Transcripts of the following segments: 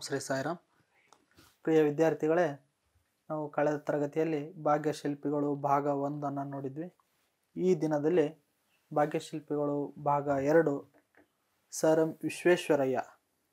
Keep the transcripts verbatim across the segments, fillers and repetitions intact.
ಶ್ರೀ ಸಾಯಿರಾಮ್. ಪ್ರಿಯ ವಿದ್ಯಾರ್ಥಿಗಳೇ, ನಾವು ಕಳೆದ ತರಗತಿಯಲ್ಲಿ ಭಾಗ್ಯಶಿಲ್ಪಿಗಳು ಭಾಗ ಒಂದನ್ನು ನೋಡಿದ್ವಿ. ಈ ದಿನದಲ್ಲಿ ಭಾಗ್ಯಶಿಲ್ಪಿಗಳು ಭಾಗ ಎರಡು, ಸರ್ ಎಂ ವಿಶ್ವೇಶ್ವರಯ್ಯ.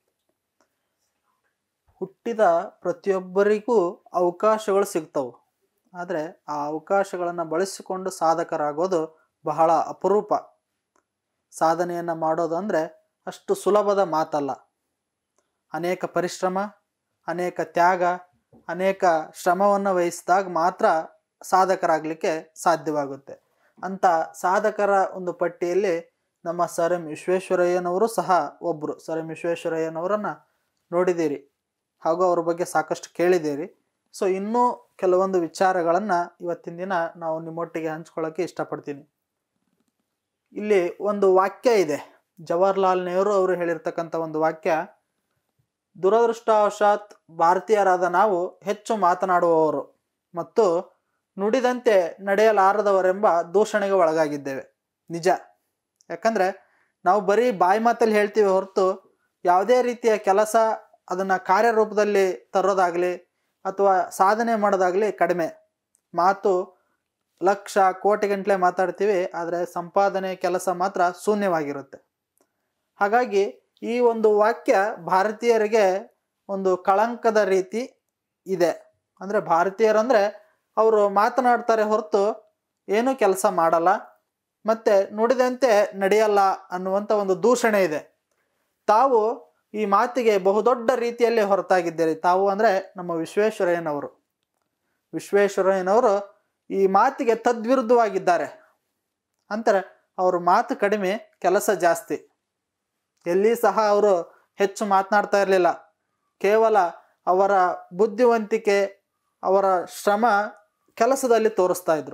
ಹುಟ್ಟಿದ ಪ್ರತಿಯೊಬ್ಬರಿಗೂ ಅವಕಾಶಗಳು ಸಿಗ್ತವೆ, ಆದರೆ ಆ ಅವಕಾಶಗಳನ್ನು ಬಳಸಿಕೊಂಡು ಸಾಧಕರಾಗೋದು ಬಹಳ ಅಪರೂಪ. ಸಾಧನೆಯನ್ನು ಮಾಡೋದು ಅಂದರೆ ಅಷ್ಟು ಸುಲಭದ ಮಾತಲ್ಲ. ಅನೇಕ ಪರಿಶ್ರಮ, ಅನೇಕ ತ್ಯಾಗ, ಅನೇಕ ಶ್ರಮವನ್ನು ವಹಿಸಿದಾಗ ಮಾತ್ರ ಸಾಧಕರಾಗಲಿಕ್ಕೆ ಸಾಧ್ಯವಾಗುತ್ತೆ. ಅಂಥ ಸಾಧಕರ ಒಂದು ಪಟ್ಟಿಯಲ್ಲಿ ನಮ್ಮ ಸರ್ ಎಂ ವಿಶ್ವೇಶ್ವರಯ್ಯನವರು ಸಹ ಒಬ್ಬರು. ಸರ್ ಎಂ ವಿಶ್ವೇಶ್ವರಯ್ಯನವರನ್ನು ನೋಡಿದ್ದೀರಿ ಹಾಗೂ ಅವ್ರ ಬಗ್ಗೆ ಸಾಕಷ್ಟು ಕೇಳಿದ್ದೀರಿ. ಸೊ ಇನ್ನೂ ಕೆಲವೊಂದು ವಿಚಾರಗಳನ್ನು ಇವತ್ತಿನ ದಿನ ನಾವು ನಿಮ್ಮೊಟ್ಟಿಗೆ ಹಂಚ್ಕೊಳ್ಳೋಕ್ಕೆ ಇಷ್ಟಪಡ್ತೀನಿ. ಇಲ್ಲಿ ಒಂದು ವಾಕ್ಯ ಇದೆ, ಜವಾಹರ್ಲಾಲ್ ನೆಹರು ಅವರು ಹೇಳಿರ್ತಕ್ಕಂಥ ಒಂದು ವಾಕ್ಯ. ದುರದೃಷ್ಟವಶಾತ್ ಭಾರತೀಯರಾದ ನಾವು ಹೆಚ್ಚು ಮಾತನಾಡುವವರು ಮತ್ತು ನುಡಿದಂತೆ ನಡೆಯಲಾರದವರೆಂಬ ದೂಷಣೆಗೆ ಒಳಗಾಗಿದ್ದೇವೆ. ನಿಜ. ಯಾಕಂದರೆ ನಾವು ಬರೀ ಬಾಯಿ ಮಾತಲ್ಲಿ ಹೇಳ್ತೀವಿ ಹೊರತು ಯಾವುದೇ ರೀತಿಯ ಕೆಲಸ ಅದನ್ನು ಕಾರ್ಯರೂಪದಲ್ಲಿ ತರೋದಾಗಲಿ ಅಥವಾ ಸಾಧನೆ ಮಾಡೋದಾಗಲಿ ಕಡಿಮೆ. ಮಾತು ಲಕ್ಷ ಕೋಟಿ ಗಂಟಲೆ ಮಾತಾಡ್ತೀವಿ, ಆದರೆ ಸಂಪಾದನೆ ಕೆಲಸ ಮಾತ್ರ ಶೂನ್ಯವಾಗಿರುತ್ತೆ. ಹಾಗಾಗಿ ಈ ಒಂದು ವಾಕ್ಯ ಭಾರತೀಯರಿಗೆ ಒಂದು ಕಳಂಕದ ರೀತಿ ಇದೆ. ಅಂದರೆ ಭಾರತೀಯರಂದರೆ ಅವರು ಮಾತನಾಡ್ತಾರೆ ಹೊರತು ಏನೂ ಕೆಲಸ ಮಾಡಲ್ಲ ಮತ್ತು ನುಡಿದಂತೆ ನಡೆಯಲ್ಲ ಅನ್ನುವಂಥ ಒಂದು ದೂಷಣೆ ಇದೆ. ತಾವು ಈ ಮಾತಿಗೆ ಬಹುದೊಡ್ಡ ರೀತಿಯಲ್ಲಿ ಹೊರತಾಗಿದ್ದೀರಿ. ತಾವು ಅಂದರೆ ನಮ್ಮ ವಿಶ್ವೇಶ್ವರಯ್ಯನವರು. ವಿಶ್ವೇಶ್ವರಯ್ಯನವರು ಈ ಮಾತಿಗೆ ತದ್ವಿರುದ್ಧವಾಗಿದ್ದಾರೆ. ಅಂತಾರೆ ಅವರು ಮಾತು ಕಡಿಮೆ, ಕೆಲಸ ಜಾಸ್ತಿ. ಎಲ್ಲಿ ಸಹ ಅವರು ಹೆಚ್ಚು ಮಾತನಾಡ್ತಾ ಇರಲಿಲ್ಲ. ಕೇವಲ ಅವರ ಬುದ್ಧಿವಂತಿಕೆ, ಅವರ ಶ್ರಮ ಕೆಲಸದಲ್ಲಿ ತೋರಿಸ್ತಾ ಇದ್ರು.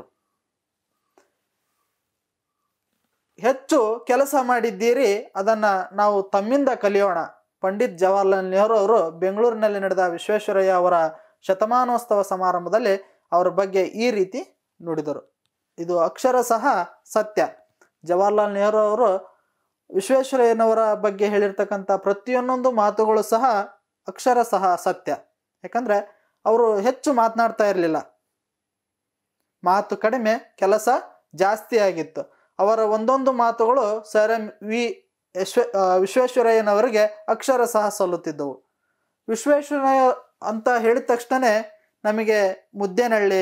ಹೆಚ್ಚು ಕೆಲಸ ಮಾಡಿದ್ದೀರಿ, ಅದನ್ನು ನಾವು ತಮ್ಮಿಂದ ಕಲಿಯೋಣ. ಪಂಡಿತ್ ಜವಾಹರ್ಲಾಲ್ ನೆಹರು ಅವರು ಬೆಂಗಳೂರಿನಲ್ಲಿ ನಡೆದ ವಿಶ್ವೇಶ್ವರಯ್ಯ ಅವರ ಶತಮಾನೋತ್ಸವ ಸಮಾರಂಭದಲ್ಲಿ ಅವರ ಬಗ್ಗೆ ಈ ರೀತಿ ನುಡಿದರು. ಇದು ಅಕ್ಷರ ಸಹ ಸತ್ಯ. ಜವಾಹರ್ಲಾಲ್ ನೆಹರು ಅವರು ವಿಶ್ವೇಶ್ವರಯ್ಯನವರ ಬಗ್ಗೆ ಹೇಳಿರ್ತಕ್ಕಂಥ ಪ್ರತಿಯೊಂದೊಂದು ಮಾತುಗಳು ಸಹ ಅಕ್ಷರ ಸಹ ಸತ್ಯ. ಯಾಕಂದರೆ ಅವರು ಹೆಚ್ಚು ಮಾತನಾಡ್ತಾ ಇರಲಿಲ್ಲ. ಮಾತು ಕಡಿಮೆ, ಕೆಲಸ ಜಾಸ್ತಿ ಆಗಿತ್ತು. ಅವರ ಒಂದೊಂದು ಮಾತುಗಳು ಸರ್ ಎಂ ವಿ ವಿಶ್ವ ವಿಶ್ವೇಶ್ವರಯ್ಯನವರಿಗೆ ಅಕ್ಷರ ಸಹ ಸಲ್ಲುತ್ತಿದ್ದವು. ವಿಶ್ವೇಶ್ವರಯ್ಯ ಅಂತ ಹೇಳಿದ ತಕ್ಷಣ ನಮಗೆ ಮುದ್ದೇನಹಳ್ಳಿ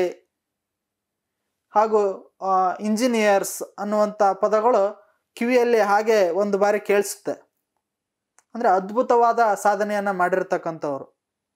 ಹಾಗೂ ಇಂಜಿನಿಯರ್ಸ್ ಅನ್ನುವಂಥ ಪದಗಳು ಕಿವಿಯಲ್ಲಿ ಹಾಗೆ ಒಂದು ಬಾರಿ ಕೇಳಿಸುತ್ತೆ. ಅಂದರೆ ಅದ್ಭುತವಾದ ಸಾಧನೆಯನ್ನು ಮಾಡಿರ್ತಕ್ಕಂಥವ್ರು.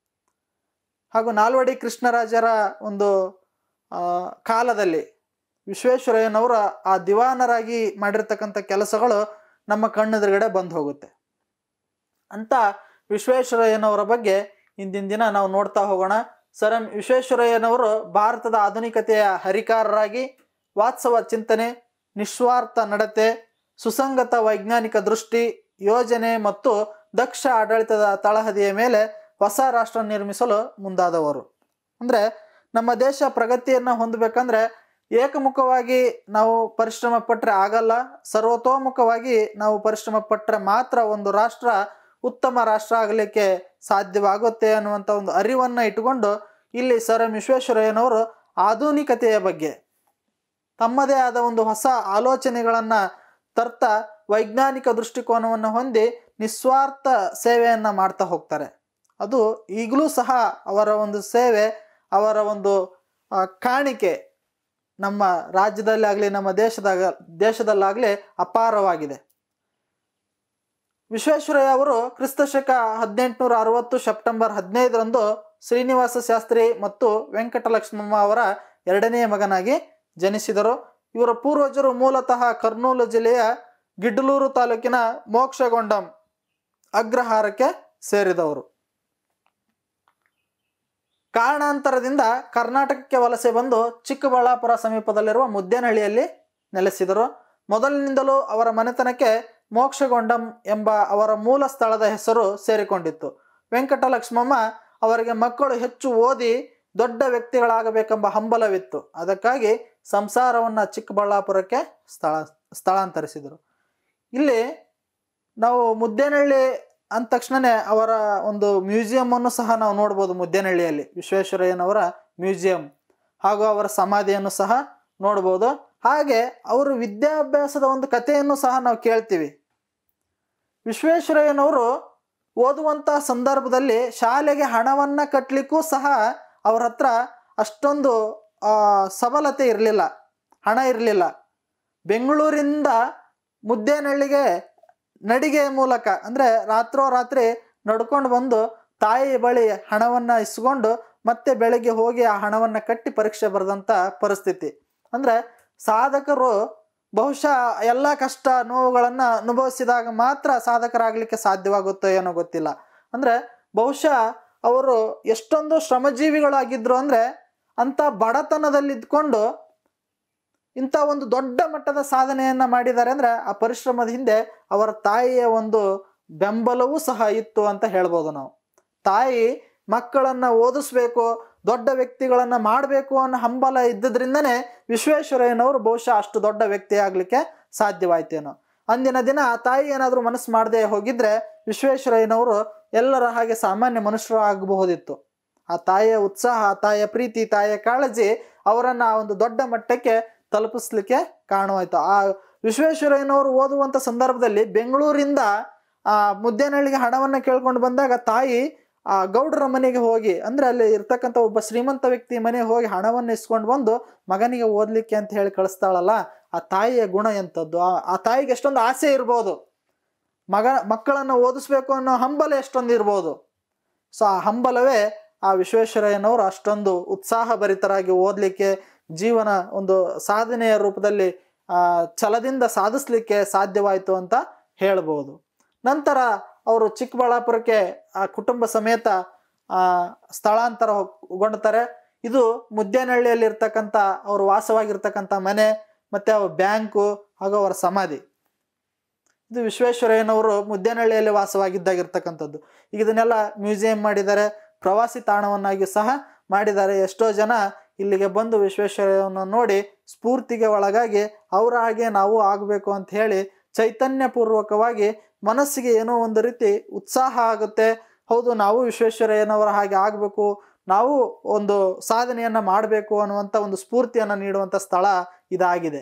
ಹಾಗೂ ನಾಲ್ವಡಿ ಕೃಷ್ಣರಾಜರ ಒಂದು ಕಾಲದಲ್ಲಿ ವಿಶ್ವೇಶ್ವರಯ್ಯನವರ ಆ ದಿವಾನರಾಗಿ ಮಾಡಿರ್ತಕ್ಕಂಥ ಕೆಲಸಗಳು ನಮ್ಮ ಕಣ್ಣೆದುರುಗಡೆ ಬಂದು ಹೋಗುತ್ತೆ. ಅಂತ ವಿಶ್ವೇಶ್ವರಯ್ಯನವರ ಬಗ್ಗೆ ಇಂದಿನ ದಿನ ನಾವು ನೋಡ್ತಾ ಹೋಗೋಣ. ಸರ್ ಎಂ ವಿಶ್ವೇಶ್ವರಯ್ಯನವರು ಭಾರತದ ಆಧುನಿಕತೆಯ ಹರಿಕಾರರಾಗಿ ವಾಸ್ತವ ಚಿಂತನೆ, ನಿಸ್ವಾರ್ಥ ನಡತೆ, ಸುಸಂಗತ ವೈಜ್ಞಾನಿಕ ದೃಷ್ಟಿ, ಯೋಜನೆ ಮತ್ತು ದಕ್ಷ ಆಡಳಿತದ ತಳಹದಿಯ ಮೇಲೆ ಹೊಸ ರಾಷ್ಟ್ರ ನಿರ್ಮಿಸಲು ಮುಂದಾದವರು. ಅಂದರೆ ನಮ್ಮ ದೇಶ ಪ್ರಗತಿಯನ್ನು ಹೊಂದಬೇಕಂದ್ರೆ ಏಕಮುಖವಾಗಿ ನಾವು ಪರಿಶ್ರಮ ಪಟ್ಟರೆ ಆಗಲ್ಲ, ಸರ್ವತೋಮುಖವಾಗಿ ನಾವು ಪರಿಶ್ರಮ ಪಟ್ಟರೆ ಮಾತ್ರ ಒಂದು ರಾಷ್ಟ್ರ ಉತ್ತಮ ರಾಷ್ಟ್ರ ಆಗಲಿಕ್ಕೆ ಸಾಧ್ಯವಾಗುತ್ತೆ ಅನ್ನುವಂಥ ಒಂದು ಅರಿವನ್ನು ಇಟ್ಟುಕೊಂಡು ಇಲ್ಲಿ ಸರ್ ಎಂ ವಿಶ್ವೇಶ್ವರಯ್ಯನವರು ಆಧುನಿಕತೆಯ ಬಗ್ಗೆ ತಮ್ಮದೇ ಆದ ಒಂದು ಹೊಸ ಆಲೋಚನೆಗಳನ್ನು ತರ್ತಾ ವೈಜ್ಞಾನಿಕ ದೃಷ್ಟಿಕೋನವನ್ನು ಹೊಂದಿ ನಿಸ್ವಾರ್ಥ ಸೇವೆಯನ್ನು ಮಾಡ್ತಾ ಹೋಗ್ತಾರೆ. ಅದು ಈಗಲೂ ಸಹ ಅವರ ಒಂದು ಸೇವೆ, ಅವರ ಒಂದು ಕಾಣಿಕೆ ನಮ್ಮ ರಾಜ್ಯದಲ್ಲಾಗಲಿ ನಮ್ಮ ದೇಶದಾಗ ದೇಶದಲ್ಲಾಗಲಿ ಅಪಾರವಾಗಿದೆ. ವಿಶ್ವೇಶ್ವರಯ್ಯ ಅವರು ಕ್ರಿಸ್ತಶಕ ಹದಿನೆಂಟುನೂರ ಅರವತ್ತು ಸೆಪ್ಟೆಂಬರ್ ಹದಿನೈದರಂದು ಶ್ರೀನಿವಾಸ ಶಾಸ್ತ್ರಿ ಮತ್ತು ವೆಂಕಟಲಕ್ಷ್ಮಮ್ಮ ಅವರ ಎರಡನೆಯ ಮಗನಾಗಿ ಜನಿಸಿದರು. ಇವರ ಪೂರ್ವಜರು ಮೂಲತಃ ಕರ್ನೂಲು ಜಿಲ್ಲೆಯ ಗಿಡ್ಲೂರು ತಾಲೂಕಿನ ಮೋಕ್ಷಗೊಂಡಂ ಅಗ್ರಹಾರಕ್ಕೆ ಸೇರಿದವರು. ಕಾರಣಾಂತರದಿಂದ ಕರ್ನಾಟಕಕ್ಕೆ ವಲಸೆ ಬಂದು ಚಿಕ್ಕಬಳ್ಳಾಪುರ ಸಮೀಪದಲ್ಲಿರುವ ಮುದ್ದೇನಹಳ್ಳಿಯಲ್ಲಿ ನೆಲೆಸಿದರು. ಮೊದಲಿನಿಂದಲೂ ಅವರ ಮನೆತನಕ್ಕೆ ಮೋಕ್ಷಗೊಂಡಂ ಎಂಬ ಅವರ ಮೂಲ ಸ್ಥಳದ ಹೆಸರು ಸೇರಿಕೊಂಡಿತ್ತು. ವೆಂಕಟಲಕ್ಷ್ಮಮ್ಮ ಅವರಿಗೆ ಮಕ್ಕಳು ಹೆಚ್ಚು ಓದಿ ದೊಡ್ಡ ವ್ಯಕ್ತಿಗಳಾಗಬೇಕೆಂಬ ಹಂಬಲವಿತ್ತು. ಅದಕ್ಕಾಗಿ ಸಂಸಾರವನ್ನು ಚಿಕ್ಕಬಳ್ಳಾಪುರಕ್ಕೆ ಸ್ಥಳ ಸ್ಥಳಾಂತರಿಸಿದರು. ಇಲ್ಲಿ ನಾವು ಮುದ್ದೇನಹಳ್ಳಿ ಅಂದ ತಕ್ಷಣನೇ ಅವರ ಒಂದು ಮ್ಯೂಸಿಯಂ ಅನ್ನು ಸಹ ನಾವು ನೋಡ್ಬೋದು ಮುದ್ದೇನಹಳ್ಳಿಯಲ್ಲಿ, ವಿಶ್ವೇಶ್ವರಯ್ಯನವರ ಮ್ಯೂಸಿಯಂ ಹಾಗೂ ಅವರ ಸಮಾಧಿಯನ್ನು ಸಹ ನೋಡ್ಬೋದು. ಹಾಗೆ ಅವರು ವಿದ್ಯಾಭ್ಯಾಸದ ಒಂದು ಕಥೆಯನ್ನು ಸಹ ನಾವು ಕೇಳ್ತೀವಿ. ವಿಶ್ವೇಶ್ವರಯ್ಯನವರು ಓದುವಂಥ ಸಂದರ್ಭದಲ್ಲಿ ಶಾಲೆಗೆ ಹಣವನ್ನು ಕಟ್ಟಲಿಕ್ಕೂ ಸಹ ಅವ್ರ ಹತ್ರ ಅಷ್ಟೊಂದು ಸಬಲತೆ ಇರಲಿಲ್ಲ, ಹಣ ಇರಲಿಲ್ಲ. ಬೆಂಗಳೂರಿಂದ ಮುದ್ದೇನಹಳ್ಳಿಗೆ ನಡಿಗೆ ಮೂಲಕ ಅಂದರೆ ರಾತ್ರೋರಾತ್ರಿ ನಡ್ಕೊಂಡು ಬಂದು ತಾಯಿ ಬಳಿ ಹಣವನ್ನು ಇಸ್ಕೊಂಡು ಮತ್ತೆ ಬೆಳಗ್ಗೆ ಹೋಗಿ ಆ ಹಣವನ್ನು ಕಟ್ಟಿ ಪರೀಕ್ಷೆ ಬರೆದಂಥ ಪರಿಸ್ಥಿತಿ. ಅಂದರೆ ಸಾಧಕರು ಬಹುಶಃ ಎಲ್ಲ ಕಷ್ಟ ನೋವುಗಳನ್ನು ಅನುಭವಿಸಿದಾಗ ಮಾತ್ರ ಸಾಧಕರಾಗಲಿಕ್ಕೆ ಸಾಧ್ಯವಾಗುತ್ತೋ ಏನೋ ಗೊತ್ತಿಲ್ಲ. ಅಂದರೆ ಬಹುಶಃ ಅವರು ಎಷ್ಟೊಂದು ಶ್ರಮಜೀವಿಗಳಾಗಿದ್ರು ಅಂದರೆ ಅಂಥ ಬಡತನದಲ್ಲಿದ್ಕೊಂಡು ಇಂಥ ಒಂದು ದೊಡ್ಡ ಮಟ್ಟದ ಸಾಧನೆಯನ್ನು ಮಾಡಿದ್ದಾರೆ ಅಂದರೆ ಆ ಪರಿಶ್ರಮದ ಹಿಂದೆ ಅವರ ತಾಯಿಯ ಒಂದು ಬೆಂಬಲವೂ ಸಹ ಇತ್ತು ಅಂತ ಹೇಳ್ಬೋದು ನಾವು. ತಾಯಿ ಮಕ್ಕಳನ್ನು ಓದಿಸ್ಬೇಕು, ದೊಡ್ಡ ವ್ಯಕ್ತಿಗಳನ್ನು ಮಾಡಬೇಕು ಅನ್ನೋ ಹಂಬಲ ಇದ್ದದ್ರಿಂದನೇ ವಿಶ್ವೇಶ್ವರಯ್ಯನವರು ಬಹುಶಃ ಅಷ್ಟು ದೊಡ್ಡ ವ್ಯಕ್ತಿ ಆಗಲಿಕ್ಕೆ ಸಾಧ್ಯವಾಯ್ತೇನೋ. ಅಂದಿನ ದಿನ ಆ ತಾಯಿ ಏನಾದರೂ ಮನಸ್ಸು ಮಾಡದೆ ಹೋಗಿದ್ರೆ ವಿಶ್ವೇಶ್ವರಯ್ಯನವರು ಎಲ್ಲರ ಹಾಗೆ ಸಾಮಾನ್ಯ ಮನುಷ್ಯರು ಆಗಬಹುದಿತ್ತು. ಆ ತಾಯಿಯ ಉತ್ಸಾಹ, ಆ ತಾಯಿಯ ಪ್ರೀತಿ, ತಾಯಿಯ ಕಾಳಜಿ ಅವರನ್ನು ಆ ಒಂದು ದೊಡ್ಡ ಮಟ್ಟಕ್ಕೆ ತಲುಪಿಸ್ಲಿಕ್ಕೆ ಕಾರಣವಾಯಿತು. ಆ ವಿಶ್ವೇಶ್ವರಯ್ಯನವರು ಓದುವಂಥ ಸಂದರ್ಭದಲ್ಲಿ ಬೆಂಗಳೂರಿಂದ ಆ ಮುದ್ದೇನಹಳ್ಳಿಗೆ ಹಣವನ್ನು ಕೇಳ್ಕೊಂಡು ಬಂದಾಗ ತಾಯಿ ಆ ಗೌಡರ ಮನೆಗೆ ಹೋಗಿ, ಅಂದರೆ ಅಲ್ಲಿ ಇರ್ತಕ್ಕಂಥ ಒಬ್ಬ ಶ್ರೀಮಂತ ವ್ಯಕ್ತಿ ಮನೆಗೆ ಹೋಗಿ ಹಣವನ್ನು ಇಸ್ಕೊಂಡು ಬಂದು ಮಗನಿಗೆ ಓದಲಿಕ್ಕೆ ಅಂತ ಹೇಳಿ ಕಳಿಸ್ತಾಳಲ್ಲ, ಆ ತಾಯಿಯ ಗುಣ ಎಂಥದ್ದು. ಆ ತಾಯಿಗೆ ಎಷ್ಟೊಂದು ಆಸೆ ಇರ್ಬೋದು, ಮಗ ಮಕ್ಕಳನ್ನು ಓದಿಸ್ಬೇಕು ಅನ್ನೋ ಹಂಬಲ ಎಷ್ಟೊಂದು ಇರ್ಬೋದು. ಸೊ ಆ ಹಂಬಲವೇ ಆ ವಿಶ್ವೇಶ್ವರಯ್ಯನವರು ಅಷ್ಟೊಂದು ಉತ್ಸಾಹ ಭರಿತರಾಗಿ ಓದಲಿಕ್ಕೆ, ಜೀವನ ಒಂದು ಸಾಧನೆಯ ರೂಪದಲ್ಲಿ ಆ ಛಲದಿಂದ ಸಾಧಿಸ್ಲಿಕ್ಕೆ ಸಾಧ್ಯವಾಯಿತು ಅಂತ ಹೇಳ್ಬೋದು. ನಂತರ ಅವರು ಚಿಕ್ಕಬಳ್ಳಾಪುರಕ್ಕೆ ಆ ಕುಟುಂಬ ಸಮೇತ ಆ ಸ್ಥಳಾಂತರಗೊಂಡ್ತಾರೆ. ಇದು ಮುದ್ದೇನಹಳ್ಳಿಯಲ್ಲಿ ಇರ್ತಕ್ಕಂಥ ಅವರು ವಾಸವಾಗಿರ್ತಕ್ಕಂಥ ಮನೆ ಮತ್ತು ಅವ್ರ ಬ್ಯಾಂಕು ಹಾಗೂ ಅವರ ಸಮಾಧಿ. ಇದು ವಿಶ್ವೇಶ್ವರಯ್ಯನವರು ಮುದ್ದೇನಹಳ್ಳಿಯಲ್ಲಿ ವಾಸವಾಗಿದ್ದಾಗಿರ್ತಕ್ಕಂಥದ್ದು. ಈಗ ಇದನ್ನೆಲ್ಲ ಮ್ಯೂಸಿಯಂ ಮಾಡಿದ್ದಾರೆ, ಪ್ರವಾಸಿ ತಾಣವನ್ನಾಗಿ ಸಹ ಮಾಡಿದ್ದಾರೆ. ಎಷ್ಟೋ ಜನ ಇಲ್ಲಿಗೆ ಬಂದು ವಿಶ್ವೇಶ್ವರಯ್ಯನನ್ನು ನೋಡಿ ಸ್ಫೂರ್ತಿಗೆ ಒಳಗಾಗಿ ಅವರ ಹಾಗೆ ನಾವು ಆಗಬೇಕು ಅಂತ ಹೇಳಿ ಚೈತನ್ಯಪೂರ್ವಕವಾಗಿ ಮನಸ್ಸಿಗೆ ಏನೋ ಒಂದು ರೀತಿ ಉತ್ಸಾಹ ಆಗುತ್ತೆ. ಹೌದು, ನಾವು ವಿಶ್ವೇಶ್ವರಯ್ಯನವರ ಹಾಗೆ ಆಗಬೇಕು, ನಾವು ಒಂದು ಸಾಧನೆಯನ್ನು ಮಾಡಬೇಕು ಅನ್ನುವಂಥ ಒಂದು ಸ್ಫೂರ್ತಿಯನ್ನು ನೀಡುವಂಥ ಸ್ಥಳ ಇದಾಗಿದೆ.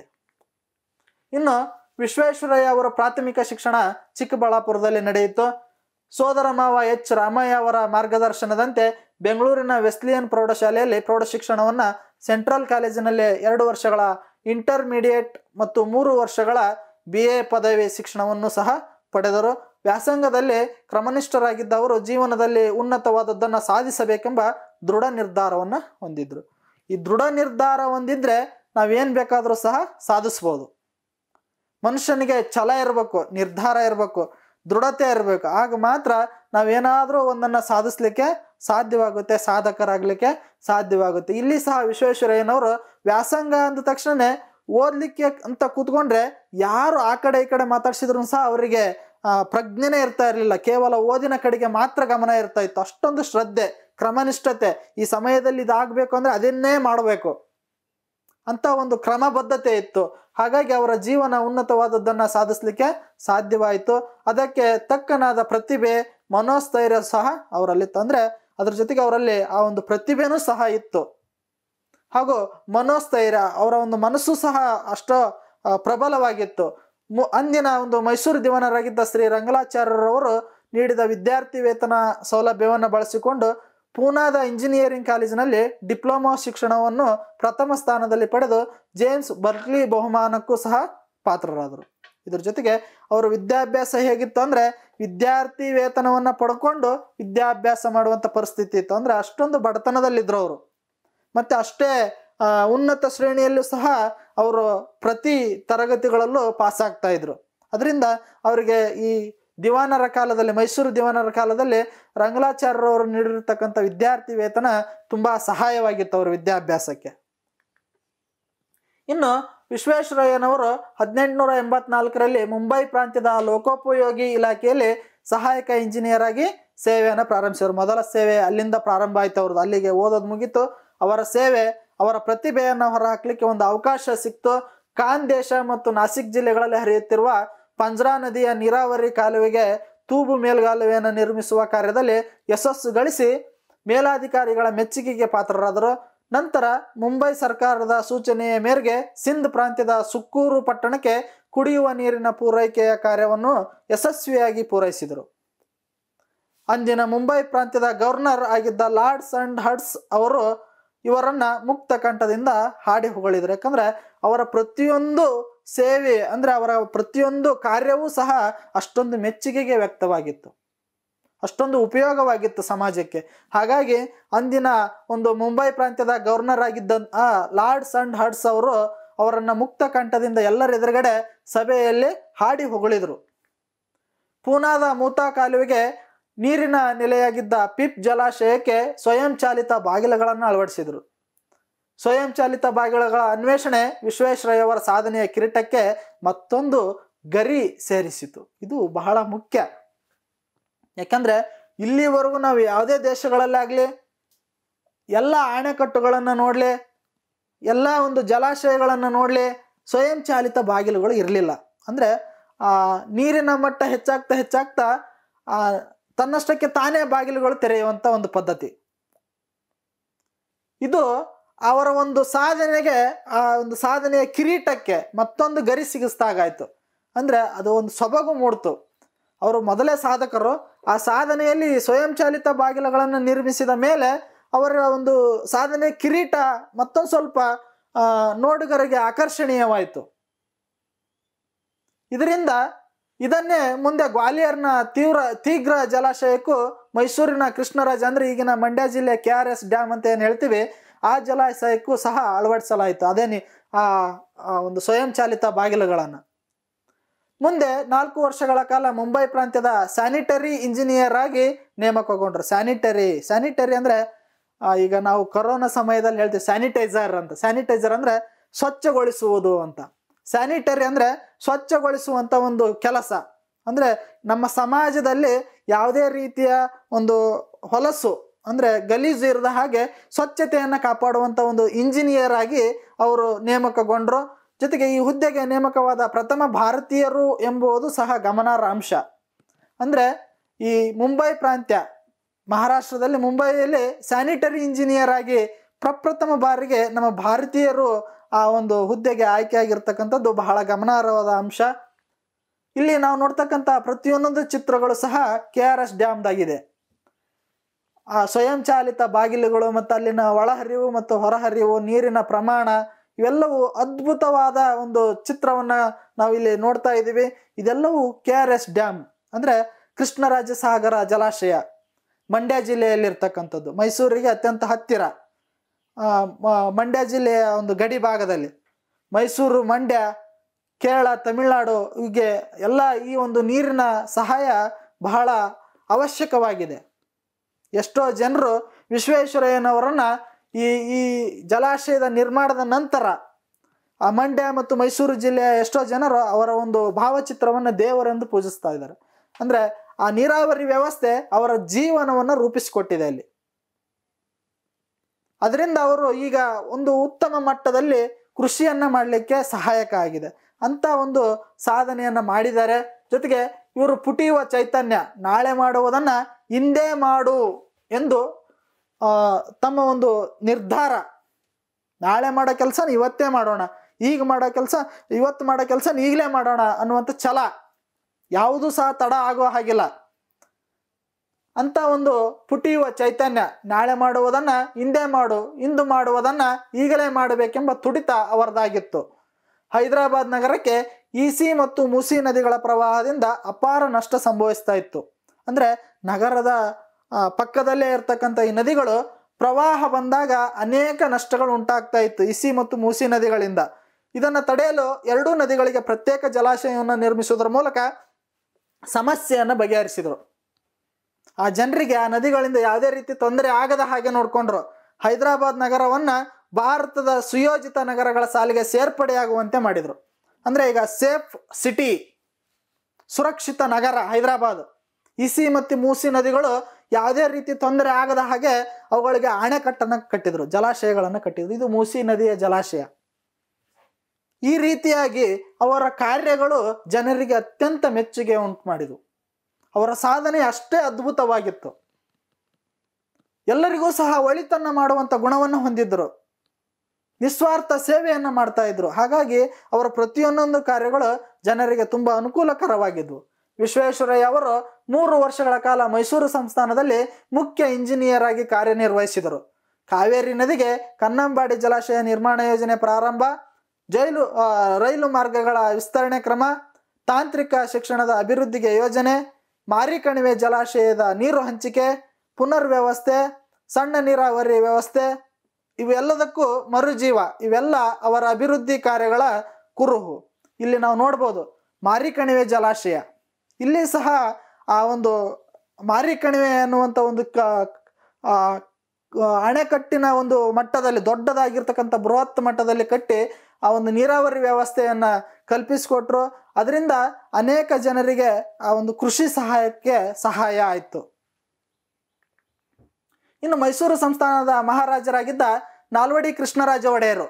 ಇನ್ನು ವಿಶ್ವೇಶ್ವರಯ್ಯ ಅವರ ಪ್ರಾಥಮಿಕ ಶಿಕ್ಷಣ ಚಿಕ್ಕಬಳ್ಳಾಪುರದಲ್ಲಿ ನಡೆಯಿತು. ಸೋದರ ಮಾವ ಎಚ್ ರಾಮಯ್ಯ ಅವರ ಮಾರ್ಗದರ್ಶನದಂತೆ ಬೆಂಗಳೂರಿನ ವೆಸ್ಲಿಯನ್ ಪ್ರೌಢಶಾಲೆಯಲ್ಲಿ ಪ್ರೌಢ ಶಿಕ್ಷಣವನ್ನು, ಸೆಂಟ್ರಲ್ ಕಾಲೇಜಿನಲ್ಲಿ ಎರಡು ವರ್ಷಗಳ ಇಂಟರ್ಮೀಡಿಯೇಟ್ ಮತ್ತು ಮೂರು ವರ್ಷಗಳ ಬಿ ಎ ಪದವಿ ಶಿಕ್ಷಣವನ್ನು ಸಹ ಪಡೆದರು. ವ್ಯಾಸಂಗದಲ್ಲಿ ಕ್ರಮನಿಷ್ಠರಾಗಿದ್ದ ಅವರು ಜೀವನದಲ್ಲಿ ಉನ್ನತವಾದದ್ದನ್ನು ಸಾಧಿಸಬೇಕೆಂಬ ದೃಢ ನಿರ್ಧಾರವನ್ನು ಹೊಂದಿದ್ರು. ಈ ದೃಢ ನಿರ್ಧಾರ ಹೊಂದಿದ್ರೆ ನಾವೇನು ಬೇಕಾದರೂ ಸಹ ಸಾಧಿಸ್ಬೋದು. ಮನುಷ್ಯನಿಗೆ ಛಲ ಇರಬೇಕು, ನಿರ್ಧಾರ ಇರಬೇಕು, ದೃಢತೆ ಇರಬೇಕು. ಆಗ ಮಾತ್ರ ನಾವೇನಾದರೂ ಒಂದನ್ನು ಸಾಧಿಸ್ಲಿಕ್ಕೆ ಸಾಧ್ಯವಾಗುತ್ತೆ, ಸಾಧಕರಾಗಲಿಕ್ಕೆ ಸಾಧ್ಯವಾಗುತ್ತೆ. ಇಲ್ಲಿ ಸಹ ವಿಶ್ವೇಶ್ವರಯ್ಯನವರು ವ್ಯಾಸಂಗ ಅಂದ ತಕ್ಷಣ ಓದಲಿಕ್ಕೆ ಅಂತ ಕೂತ್ಕೊಂಡ್ರೆ ಯಾರು ಆ ಕಡೆ ಈ ಕಡೆ ಮಾತಾಡ್ಸಿದ್ರು ಸಹ ಅವರಿಗೆ ಪ್ರಜ್ಞೆನೇ ಇರ್ತಾ ಇರಲಿಲ್ಲ. ಕೇವಲ ಓದಿನ ಕಡೆಗೆ ಮಾತ್ರ ಗಮನ ಇರ್ತಾ ಇತ್ತು. ಅಷ್ಟೊಂದು ಶ್ರದ್ಧೆ, ಕ್ರಮನಿಷ್ಠತೆ, ಈ ಸಮಯದಲ್ಲಿ ಇದಾಗಬೇಕು ಅಂದರೆ ಅದನ್ನೇ ಮಾಡಬೇಕು ಅಂತ ಒಂದು ಕ್ರಮಬದ್ಧತೆ ಇತ್ತು. ಹಾಗಾಗಿ ಅವರ ಜೀವನ ಉನ್ನತವಾದದ್ದನ್ನು ಸಾಧಿಸಲಿಕ್ಕೆ ಸಾಧ್ಯವಾಯಿತು. ಅದಕ್ಕೆ ತಕ್ಕನಾದ ಪ್ರತಿಭೆ, ಮನೋಸ್ಥೈರ್ಯ ಸಹ ಅವರಲ್ಲಿತ್ತು. ಅಂದರೆ ಅದ್ರ ಜೊತೆಗೆ ಅವರಲ್ಲಿ ಆ ಒಂದು ಪ್ರತಿಭೆನೂ ಸಹ ಇತ್ತು. ಹಾಗೂ ಮನೋಸ್ಥೈರ್ಯ, ಅವರ ಒಂದು ಮನಸ್ಸು ಸಹ ಅಷ್ಟು ಪ್ರಬಲವಾಗಿತ್ತು. ಮು ಅಂದಿನ ಒಂದು ಮೈಸೂರು ದಿವಾನರಾಗಿದ್ದ ಶ್ರೀ ರಂಗಲಾಚಾರ್ಯರವರು ನೀಡಿದ ವಿದ್ಯಾರ್ಥಿ ವೇತನ ಸೌಲಭ್ಯವನ್ನು ಬಳಸಿಕೊಂಡು ಪೂನಾದ ಇಂಜಿನಿಯರಿಂಗ್ ಕಾಲೇಜಿನಲ್ಲಿ ಡಿಪ್ಲೊಮಾ ಶಿಕ್ಷಣವನ್ನು ಪ್ರಥಮ ಸ್ಥಾನದಲ್ಲಿ ಪಡೆದು ಜೇಮ್ಸ್ ಬರ್ಕ್ಲಿ ಬಹುಮಾನಕ್ಕೂ ಸಹ ಪಾತ್ರರಾದರು. ಇದ್ರ ಜೊತೆಗೆ ಅವರು ವಿದ್ಯಾಭ್ಯಾಸ ಹೇಗಿತ್ತು ಅಂದರೆ ವಿದ್ಯಾರ್ಥಿ ವೇತನವನ್ನು ಪಡ್ಕೊಂಡು ವಿದ್ಯಾಭ್ಯಾಸ ಮಾಡುವಂಥ ಪರಿಸ್ಥಿತಿ ಇತ್ತು. ಅಂದರೆ ಅಷ್ಟೊಂದು ಬಡತನದಲ್ಲಿದ್ದರು ಅವರು. ಮತ್ತು ಅಷ್ಟೇ ಉನ್ನತ ಶ್ರೇಣಿಯಲ್ಲೂ ಸಹ ಅವರು ಪ್ರತಿ ತರಗತಿಗಳಲ್ಲೂ ಪಾಸ್ ಆಗ್ತಾ ಇದ್ರು. ಅದರಿಂದ ಅವರಿಗೆ ಈ ದಿವಾನರ ಕಾಲದಲ್ಲಿ, ಮೈಸೂರು ದಿವಾನರ ಕಾಲದಲ್ಲಿ ರಂಗಲಾಚಾರ್ಯರವರು ನೀಡಿರ್ತಕ್ಕಂಥ ವಿದ್ಯಾರ್ಥಿ ವೇತನ ತುಂಬ ಸಹಾಯವಾಗಿತ್ತು ಅವರ ವಿದ್ಯಾಭ್ಯಾಸಕ್ಕೆ. ಇನ್ನು ವಿಶ್ವೇಶ್ವರಯ್ಯನವರು ಹದಿನೆಂಟುನೂರ ಎಂಬತ್ನಾಲ್ಕರಲ್ಲಿ ಮುಂಬೈ ಪ್ರಾಂತ್ಯದ ಲೋಕೋಪಯೋಗಿ ಇಲಾಖೆಯಲ್ಲಿ ಸಹಾಯಕ ಇಂಜಿನಿಯರ್ ಆಗಿ ಸೇವೆಯನ್ನು ಪ್ರಾರಂಭಿಸಿದರು. ಮೊದಲ ಸೇವೆ ಅಲ್ಲಿಂದ ಪ್ರಾರಂಭ ಆಯ್ತು ಅವ್ರದ್ದು. ಅಲ್ಲಿಗೆ ಓದೋದು ಮುಗೀತು. ಅವರ ಸೇವೆ, ಅವರ ಪ್ರತಿಭೆಯನ್ನು ಹೊರಹಾಕಲಿಕ್ಕೆ ಒಂದು ಅವಕಾಶ ಸಿಕ್ತು. ಖಾನ್ ದೇಶ ಮತ್ತು ನಾಸಿಕ್ ಜಿಲ್ಲೆಗಳಲ್ಲಿ ಹರಿಯುತ್ತಿರುವ ಪಂಜ್ರಾ ನದಿಯ ನೀರಾವರಿ ಕಾಲುವೆಗೆ ತೂಬು ಮೇಲ್ಗಾಲುವೆಯನ್ನು ನಿರ್ಮಿಸುವ ಕಾರ್ಯದಲ್ಲಿ ಯಶಸ್ಸು ಗಳಿಸಿ ಮೇಲಾಧಿಕಾರಿಗಳ ಮೆಚ್ಚುಗೆಗೆ ಪಾತ್ರರಾದರು. ನಂತರ ಮುಂಬೈ ಸರ್ಕಾರದ ಸೂಚನೆಯ ಮೇರೆಗೆ ಸಿಂಧ್ ಪ್ರಾಂತ್ಯದ ಸುಕ್ಕೂರು ಪಟ್ಟಣಕ್ಕೆ ಕುಡಿಯುವ ನೀರಿನ ಪೂರೈಕೆಯ ಕಾರ್ಯವನ್ನು ಯಶಸ್ವಿಯಾಗಿ ಪೂರೈಸಿದರು. ಅಂದಿನ ಮುಂಬೈ ಪ್ರಾಂತ್ಯದ ಗವರ್ನರ್ ಆಗಿದ್ದ ಲಾರ್ಡ್ಸ್ ಅಂಡ್ ಹಡ್ಸ್ ಅವರು ಇವರನ್ನ ಮುಕ್ತ ಕಂಠದಿಂದ ಹಾಡಿ ಹೊಗಳಿದ್ರು. ಯಾಕಂದ್ರೆ ಅವರ ಪ್ರತಿಯೊಂದು ಸೇವೆ ಅಂದ್ರೆ ಅವರ ಪ್ರತಿಯೊಂದು ಕಾರ್ಯವೂ ಸಹ ಅಷ್ಟೊಂದು ಮೆಚ್ಚುಗೆಗೆ ವ್ಯಕ್ತವಾಗಿತ್ತು, ಅಷ್ಟೊಂದು ಉಪಯೋಗವಾಗಿತ್ತು ಸಮಾಜಕ್ಕೆ. ಹಾಗಾಗಿ ಅಂದಿನ ಒಂದು ಮುಂಬೈ ಪ್ರಾಂತ್ಯದ ಗವರ್ನರ್ ಆಗಿದ್ದ ಆ ಲಾರ್ಡ್ಸ್ ಅಂಡ್ ಹಡ್ಸ್ ಅವರು ಅವರನ್ನ ಮುಕ್ತ ಕಂಠದಿಂದ ಎಲ್ಲರ ಎದುರುಗಡೆ ಸಭೆಯಲ್ಲಿ ಹಾಡಿ ಹೊಗಳಿದ್ರು. ಪೂನಾದ ಮೂತಾ ಕಾಲುವೆಗೆ ನೀರಿನ ನೆಲೆಯಾಗಿದ್ದ ಪಿಪ್ ಜಲಾಶಯಕ್ಕೆ ಸ್ವಯಂ ಚಾಲಿತ ಬಾಗಿಲುಗಳನ್ನು ಅಳವಡಿಸಿದರು. ಸ್ವಯಂ ಚಾಲಿತ ಬಾಗಿಲುಗಳ ಅನ್ವೇಷಣೆ ವಿಶ್ವೇಶ್ವರಯ್ಯವರ ಸಾಧನೆಯ ಕಿರೀಟಕ್ಕೆ ಮತ್ತೊಂದು ಗರಿ ಸೇರಿಸಿತು. ಇದು ಬಹಳ ಮುಖ್ಯ. ಯಾಕಂದ್ರೆ ಇಲ್ಲಿವರೆಗೂ ನಾವು ಯಾವುದೇ ದೇಶಗಳಲ್ಲಾಗ್ಲಿ ಎಲ್ಲ ಅಣೆಕಟ್ಟುಗಳನ್ನು ನೋಡ್ಲಿ, ಎಲ್ಲ ಒಂದು ಜಲಾಶಯಗಳನ್ನು ನೋಡ್ಲಿ, ಸ್ವಯಂ ಚಾಲಿತ ಬಾಗಿಲುಗಳು ಇರಲಿಲ್ಲ. ಅಂದ್ರೆ ಆ ನೀರಿನ ಮಟ್ಟ ಹೆಚ್ಚಾಗ್ತಾ ಹೆಚ್ಚಾಗ್ತಾ ಆ ತನ್ನಷ್ಟಕ್ಕೆ ತಾನೇ ಬಾಗಿಲುಗಳು ತೆರೆಯುವಂತ ಒಂದು ಪದ್ಧತಿ. ಇದು ಅವರ ಒಂದು ಸಾಧನೆಗೆ, ಆ ಒಂದು ಸಾಧನೆಯ ಕಿರೀಟಕ್ಕೆ ಮತ್ತೊಂದು ಗರಿ ಸಿಗಿಸ್ದಾಗಾಯ್ತು. ಅಂದ್ರೆ ಅದು ಒಂದು ಸೊಬಗು ಮೂಡ್ತು. ಅವರು ಮೊದಲೇ ಸಾಧಕರು, ಆ ಸಾಧನೆಯಲ್ಲಿ ಸ್ವಯಂ ಚಾಲಿತ ಬಾಗಿಲುಗಳನ್ನು ನಿರ್ಮಿಸಿದ ಮೇಲೆ ಅವರ ಒಂದು ಸಾಧನೆ ಕಿರೀಟ ಮತ್ತೊಂದು ಸ್ವಲ್ಪ ಆ ನೋಡುಗರಿಗೆ ಆಕರ್ಷಣೀಯವಾಯಿತು. ಇದರಿಂದ ಇದನ್ನೇ ಮುಂದೆ ಗ್ವಾಲಿಯರ್ನ ತೀವ್ರ ತೀಗ್ರ ಜಲಾಶಯಕ್ಕೂ ಮೈಸೂರಿನ ಕೃಷ್ಣರಾಜ ಅಂದ್ರೆ ಈಗಿನ ಮಂಡ್ಯ ಜಿಲ್ಲೆ ಕೆ ಆರ್ ಎಸ್ ಡ್ಯಾಮ್ ಅಂತ ಏನು ಹೇಳ್ತೀವಿ, ಆ ಜಲಾಶಯಕ್ಕೂ ಸಹ ಅಳವಡಿಸಲಾಯಿತು ಅದೇನಿ ಆ ಒಂದು ಸ್ವಯಂ ಚಾಲಿತ ಬಾಗಿಲುಗಳನ್ನು. ಮುಂದೆ ನಾಲ್ಕು ವರ್ಷಗಳ ಕಾಲ ಮುಂಬೈ ಪ್ರಾಂತ್ಯದ ಸ್ಯಾನಿಟರಿ ಇಂಜಿನಿಯರ್ ಆಗಿ ನೇಮಕಗೊಂಡ್ರು. ಸ್ಯಾನಿಟರಿ ಸ್ಯಾನಿಟರಿ ಅಂದ್ರೆ ಈಗ ನಾವು ಕೊರೋನಾ ಸಮಯದಲ್ಲಿ ಹೇಳ್ತೀವಿ ಸ್ಯಾನಿಟೈಸರ್ ಅಂತ. ಸ್ಯಾನಿಟೈಸರ್ ಅಂದ್ರೆ ಸ್ವಚ್ಛಗೊಳಿಸುವುದು ಅಂತ. ಸ್ಯಾನಿಟರಿ ಅಂದ್ರೆ ಸ್ವಚ್ಛಗೊಳಿಸುವಂತ ಒಂದು ಕೆಲಸ. ಅಂದ್ರೆ ನಮ್ಮ ಸಮಾಜದಲ್ಲಿ ಯಾವುದೇ ರೀತಿಯ ಒಂದು ಹೊಲಸು ಅಂದ್ರೆ ಗಲೀಜು ಇರದ ಹಾಗೆ ಸ್ವಚ್ಛತೆಯನ್ನು ಕಾಪಾಡುವಂತ ಒಂದು ಇಂಜಿನಿಯರ್ ಆಗಿ ಅವರು ನೇಮಕಗೊಂಡ್ರು. ಜೊತೆಗೆ ಈ ಹುದ್ದೆಗೆ ನೇಮಕವಾದ ಪ್ರಥಮ ಭಾರತೀಯರು ಎಂಬುದು ಸಹ ಗಮನಾರ್ಹ ಅಂಶ. ಅಂದ್ರೆ ಈ ಮುಂಬೈ ಪ್ರಾಂತ್ಯ, ಮಹಾರಾಷ್ಟ್ರದಲ್ಲಿ ಮುಂಬೈಯಲ್ಲಿ ಸ್ಯಾನಿಟರಿ ಇಂಜಿನಿಯರ್ ಆಗಿ ಪ್ರಪ್ರಥಮ ಬಾರಿಗೆ ನಮ್ಮ ಭಾರತೀಯರು ಆ ಒಂದು ಹುದ್ದೆಗೆ ಆಯ್ಕೆ ಆಗಿರ್ತಕ್ಕಂಥದ್ದು ಬಹಳ ಗಮನಾರ್ಹವಾದ ಅಂಶ. ಇಲ್ಲಿ ನಾವು ನೋಡ್ತಕ್ಕಂಥ ಪ್ರತಿಯೊಂದೊಂದು ಚಿತ್ರಗಳು ಸಹ ಕೆ ಆರ್ ಎಸ್ ಡ್ಯಾಮ್ದಾಗಿದೆ. ಆ ಸ್ವಯಂ ಚಾಲಿತ ಬಾಗಿಲುಗಳು ಮತ್ತು ಅಲ್ಲಿನ ಒಳಹರಿವು ಮತ್ತು ಹೊರಹರಿವು, ನೀರಿನ ಪ್ರಮಾಣ, ಇವೆಲ್ಲವೂ ಅದ್ಭುತವಾದ ಒಂದು ಚಿತ್ರವನ್ನ ನಾವು ಇಲ್ಲಿ ನೋಡ್ತಾ ಇದ್ದೀವಿ. ಇದೆಲ್ಲವೂ ಕೆ ಆರ್ ಎಸ್ ಡ್ಯಾಮ್ ಅಂದ್ರೆ ಕೃಷ್ಣರಾಜ ಸಾಗರ ಜಲಾಶಯ, ಮಂಡ್ಯ ಜಿಲ್ಲೆಯಲ್ಲಿರ್ತಕ್ಕಂಥದ್ದು, ಮೈಸೂರಿಗೆ ಅತ್ಯಂತ ಹತ್ತಿರ. ಆ ಮಂಡ್ಯ ಜಿಲ್ಲೆಯ ಒಂದು ಗಡಿ ಭಾಗದಲ್ಲಿ ಮೈಸೂರು, ಮಂಡ್ಯ, ಕೇರಳ, ತಮಿಳುನಾಡು ಹೀಗೆ ಎಲ್ಲ ಈ ಒಂದು ನೀರಿನ ಸಹಾಯ ಬಹಳ ಅವಶ್ಯಕವಾಗಿದೆ. ಎಷ್ಟೋ ಜನರು ವಿಶ್ವೇಶ್ವರಯ್ಯನವರನ್ನ ಈ ಈ ಜಲಾಶಯದ ನಿರ್ಮಾಣದ ನಂತರ ಆ ಮಂಡ್ಯ ಮತ್ತು ಮೈಸೂರು ಜಿಲ್ಲೆಯ ಎಷ್ಟೋ ಜನರು ಅವರ ಒಂದು ಭಾವಚಿತ್ರವನ್ನು ದೇವರೆಂದು ಪೂಜಿಸ್ತಾ ಇದ್ದಾರೆ. ಅಂದ್ರೆ ಆ ನೀರಾವರಿ ವ್ಯವಸ್ಥೆ ಅವರ ಜೀವನವನ್ನು ರೂಪಿಸಿಕೊಟ್ಟಿದೆ ಅಲ್ಲಿ. ಅದರಿಂದ ಅವರು ಈಗ ಒಂದು ಉತ್ತಮ ಮಟ್ಟದಲ್ಲಿ ಕೃಷಿಯನ್ನ ಮಾಡಲಿಕ್ಕೆ ಸಹಾಯಕ ಆಗಿದೆ ಅಂತ ಒಂದು ಸಾಧನೆಯನ್ನ ಮಾಡಿದ್ದಾರೆ. ಜೊತೆಗೆ ಇವರು ಪುಟಿಯುವ ಚೈತನ್ಯ, ನಾಳೆ ಮಾಡುವುದನ್ನ ಇಂದೇ ಮಾಡು ಎಂದು ಆ ತಮ್ಮ ಒಂದು ನಿರ್ಧಾರ, ನಾಳೆ ಮಾಡೋ ಕೆಲಸ ಇವತ್ತೇ ಮಾಡೋಣ, ಈಗ ಮಾಡೋ ಕೆಲಸ ಇವತ್ತು ಮಾಡೋ ಕೆಲಸ ಈಗಲೇ ಮಾಡೋಣ ಅನ್ನುವಂಥ ಛಲ, ಯಾವುದೂ ಸಹ ತಡ ಆಗೋ ಹಾಗಿಲ್ಲ ಅಂತ ಒಂದು ಪುಟಿಯುವ ಚೈತನ್ಯ. ನಾಳೆ ಮಾಡುವುದನ್ನ ಇಂದೇ ಮಾಡು, ಇಂದು ಮಾಡುವುದನ್ನ ಈಗಲೇ ಮಾಡಬೇಕೆಂಬ ತುಡಿತ ಅವರದಾಗಿತ್ತು. ಹೈದರಾಬಾದ್ ನಗರಕ್ಕೆ ಈಸಿ ಮತ್ತು ಮೂಸಿ ನದಿಗಳ ಪ್ರವಾಹದಿಂದ ಅಪಾರ ನಷ್ಟ ಸಂಭವಿಸ್ತಾ ಇತ್ತು. ಅಂದ್ರೆ ನಗರದ ಪಕ್ಕದಲ್ಲೇ ಇರ್ತಕ್ಕಂಥ ಈ ನದಿಗಳು ಪ್ರವಾಹ ಬಂದಾಗ ಅನೇಕ ನಷ್ಟಗಳು ಉಂಟಾಗ್ತಾ ಇತ್ತು ಇಸಿ ಮತ್ತು ಮೂಸಿ ನದಿಗಳಿಂದ. ಇದನ್ನು ತಡೆಯಲು ಎರಡೂ ನದಿಗಳಿಗೆ ಪ್ರತ್ಯೇಕ ಜಲಾಶಯವನ್ನು ನಿರ್ಮಿಸುವುದರ ಮೂಲಕ ಸಮಸ್ಯೆಯನ್ನು ಬಗೆಹರಿಸಿದರು. ಆ ಜನರಿಗೆ ಆ ನದಿಗಳಿಂದ ಯಾವುದೇ ರೀತಿ ತೊಂದರೆ ಆಗದ ಹಾಗೆ ನೋಡ್ಕೊಂಡ್ರು. ಹೈದರಾಬಾದ್ ನಗರವನ್ನ ಭಾರತದ ಸುಯೋಜಿತ ನಗರಗಳ ಸಾಲಿಗೆ ಸೇರ್ಪಡೆಯಾಗುವಂತೆ ಮಾಡಿದ್ರು. ಅಂದ್ರೆ ಈಗ ಸೇಫ್ ಸಿಟಿ, ಸುರಕ್ಷಿತ ನಗರ ಹೈದರಾಬಾದ್. ಇಸಿ ಮತ್ತು ಮೂಸಿ ನದಿಗಳು ಯಾವುದೇ ರೀತಿ ತೊಂದರೆ ಆಗದ ಹಾಗೆ ಅವುಗಳಿಗೆ ಅಣೆಕಟ್ಟನ್ನು ಕಟ್ಟಿದ್ರು, ಜಲಾಶಯಗಳನ್ನು ಕಟ್ಟಿದ್ರು. ಇದು ಮೂಸಿ ನದಿಯ ಜಲಾಶಯ. ಈ ರೀತಿಯಾಗಿ ಅವರ ಕಾರ್ಯಗಳು ಜನರಿಗೆ ಅತ್ಯಂತ ಮೆಚ್ಚುಗೆ ಉಂಟು ಮಾಡಿದವು. ಅವರ ಸಾಧನೆ ಅಷ್ಟೇ ಅದ್ಭುತವಾಗಿತ್ತು. ಎಲ್ಲರಿಗೂ ಸಹ ಒಳಿತನ್ನ ಮಾಡುವಂತ ಗುಣವನ್ನು ಹೊಂದಿದ್ರು, ನಿಸ್ವಾರ್ಥ ಸೇವೆಯನ್ನ ಮಾಡ್ತಾ ಇದ್ರು. ಹಾಗಾಗಿ ಅವರ ಪ್ರತಿಯೊಂದೊಂದು ಕಾರ್ಯಗಳು ಜನರಿಗೆ ತುಂಬಾ ಅನುಕೂಲಕರವಾಗಿದ್ವು. ವಿಶ್ವೇಶ್ವರಯ್ಯ ಅವರು ಮೂರು ವರ್ಷಗಳ ಕಾಲ ಮೈಸೂರು ಸಂಸ್ಥಾನದಲ್ಲಿ ಮುಖ್ಯ ಇಂಜಿನಿಯರ್ ಆಗಿ ಕಾರ್ಯನಿರ್ವಹಿಸಿದರು. ಕಾವೇರಿ ನದಿಗೆ ಕನ್ನಂಬಾಡಿ ಜಲಾಶಯ ನಿರ್ಮಾಣ ಯೋಜನೆ ಪ್ರಾರಂಭ, ಜೈಲು ರೈಲು ಮಾರ್ಗಗಳ ವಿಸ್ತರಣೆ ಕ್ರಮ, ತಾಂತ್ರಿಕ ಶಿಕ್ಷಣದ ಅಭಿವೃದ್ಧಿಗೆ ಯೋಜನೆ, ಮಾರಿಕಣಿವೆ ಜಲಾಶಯದ ನೀರು ಹಂಚಿಕೆ, ಪುನರ್ ವ್ಯವಸ್ಥೆ, ಸಣ್ಣ ನೀರಾವರಿ ವ್ಯವಸ್ಥೆ, ಇವೆಲ್ಲದಕ್ಕೂ ಮರುಜೀವ, ಇವೆಲ್ಲ ಅವರ ಅಭಿವೃದ್ಧಿ ಕಾರ್ಯಗಳ ಕುರುಹು. ಇಲ್ಲಿ ನಾವು ನೋಡ್ಬೋದು ಮಾರಿಕಣಿವೆ ಜಲಾಶಯ. ಇಲ್ಲಿ ಸಹ ಆ ಒಂದು ಮಾರಿಕಣಿವೆ ಅನ್ನುವಂಥ ಒಂದು ಕ ಅಣೆಕಟ್ಟಿನ ಒಂದು ಮಟ್ಟದಲ್ಲಿ ದೊಡ್ಡದಾಗಿರ್ತಕ್ಕಂಥ ಬೃಹತ್ ಮಟ್ಟದಲ್ಲಿ ಕಟ್ಟಿ ಆ ಒಂದು ನೀರಾವರಿ ವ್ಯವಸ್ಥೆಯನ್ನ ಕಲ್ಪಿಸಿಕೊಟ್ರು. ಅದರಿಂದ ಅನೇಕ ಜನರಿಗೆ ಆ ಒಂದು ಕೃಷಿ ಸಹಾಯಕ್ಕೆ ಸಹಾಯ ಆಯಿತು. ಇನ್ನು ಮೈಸೂರು ಸಂಸ್ಥಾನದ ಮಹಾರಾಜರಾಗಿದ್ದ ನಾಲ್ವಡಿ ಕೃಷ್ಣರಾಜ ಒಡೆಯರು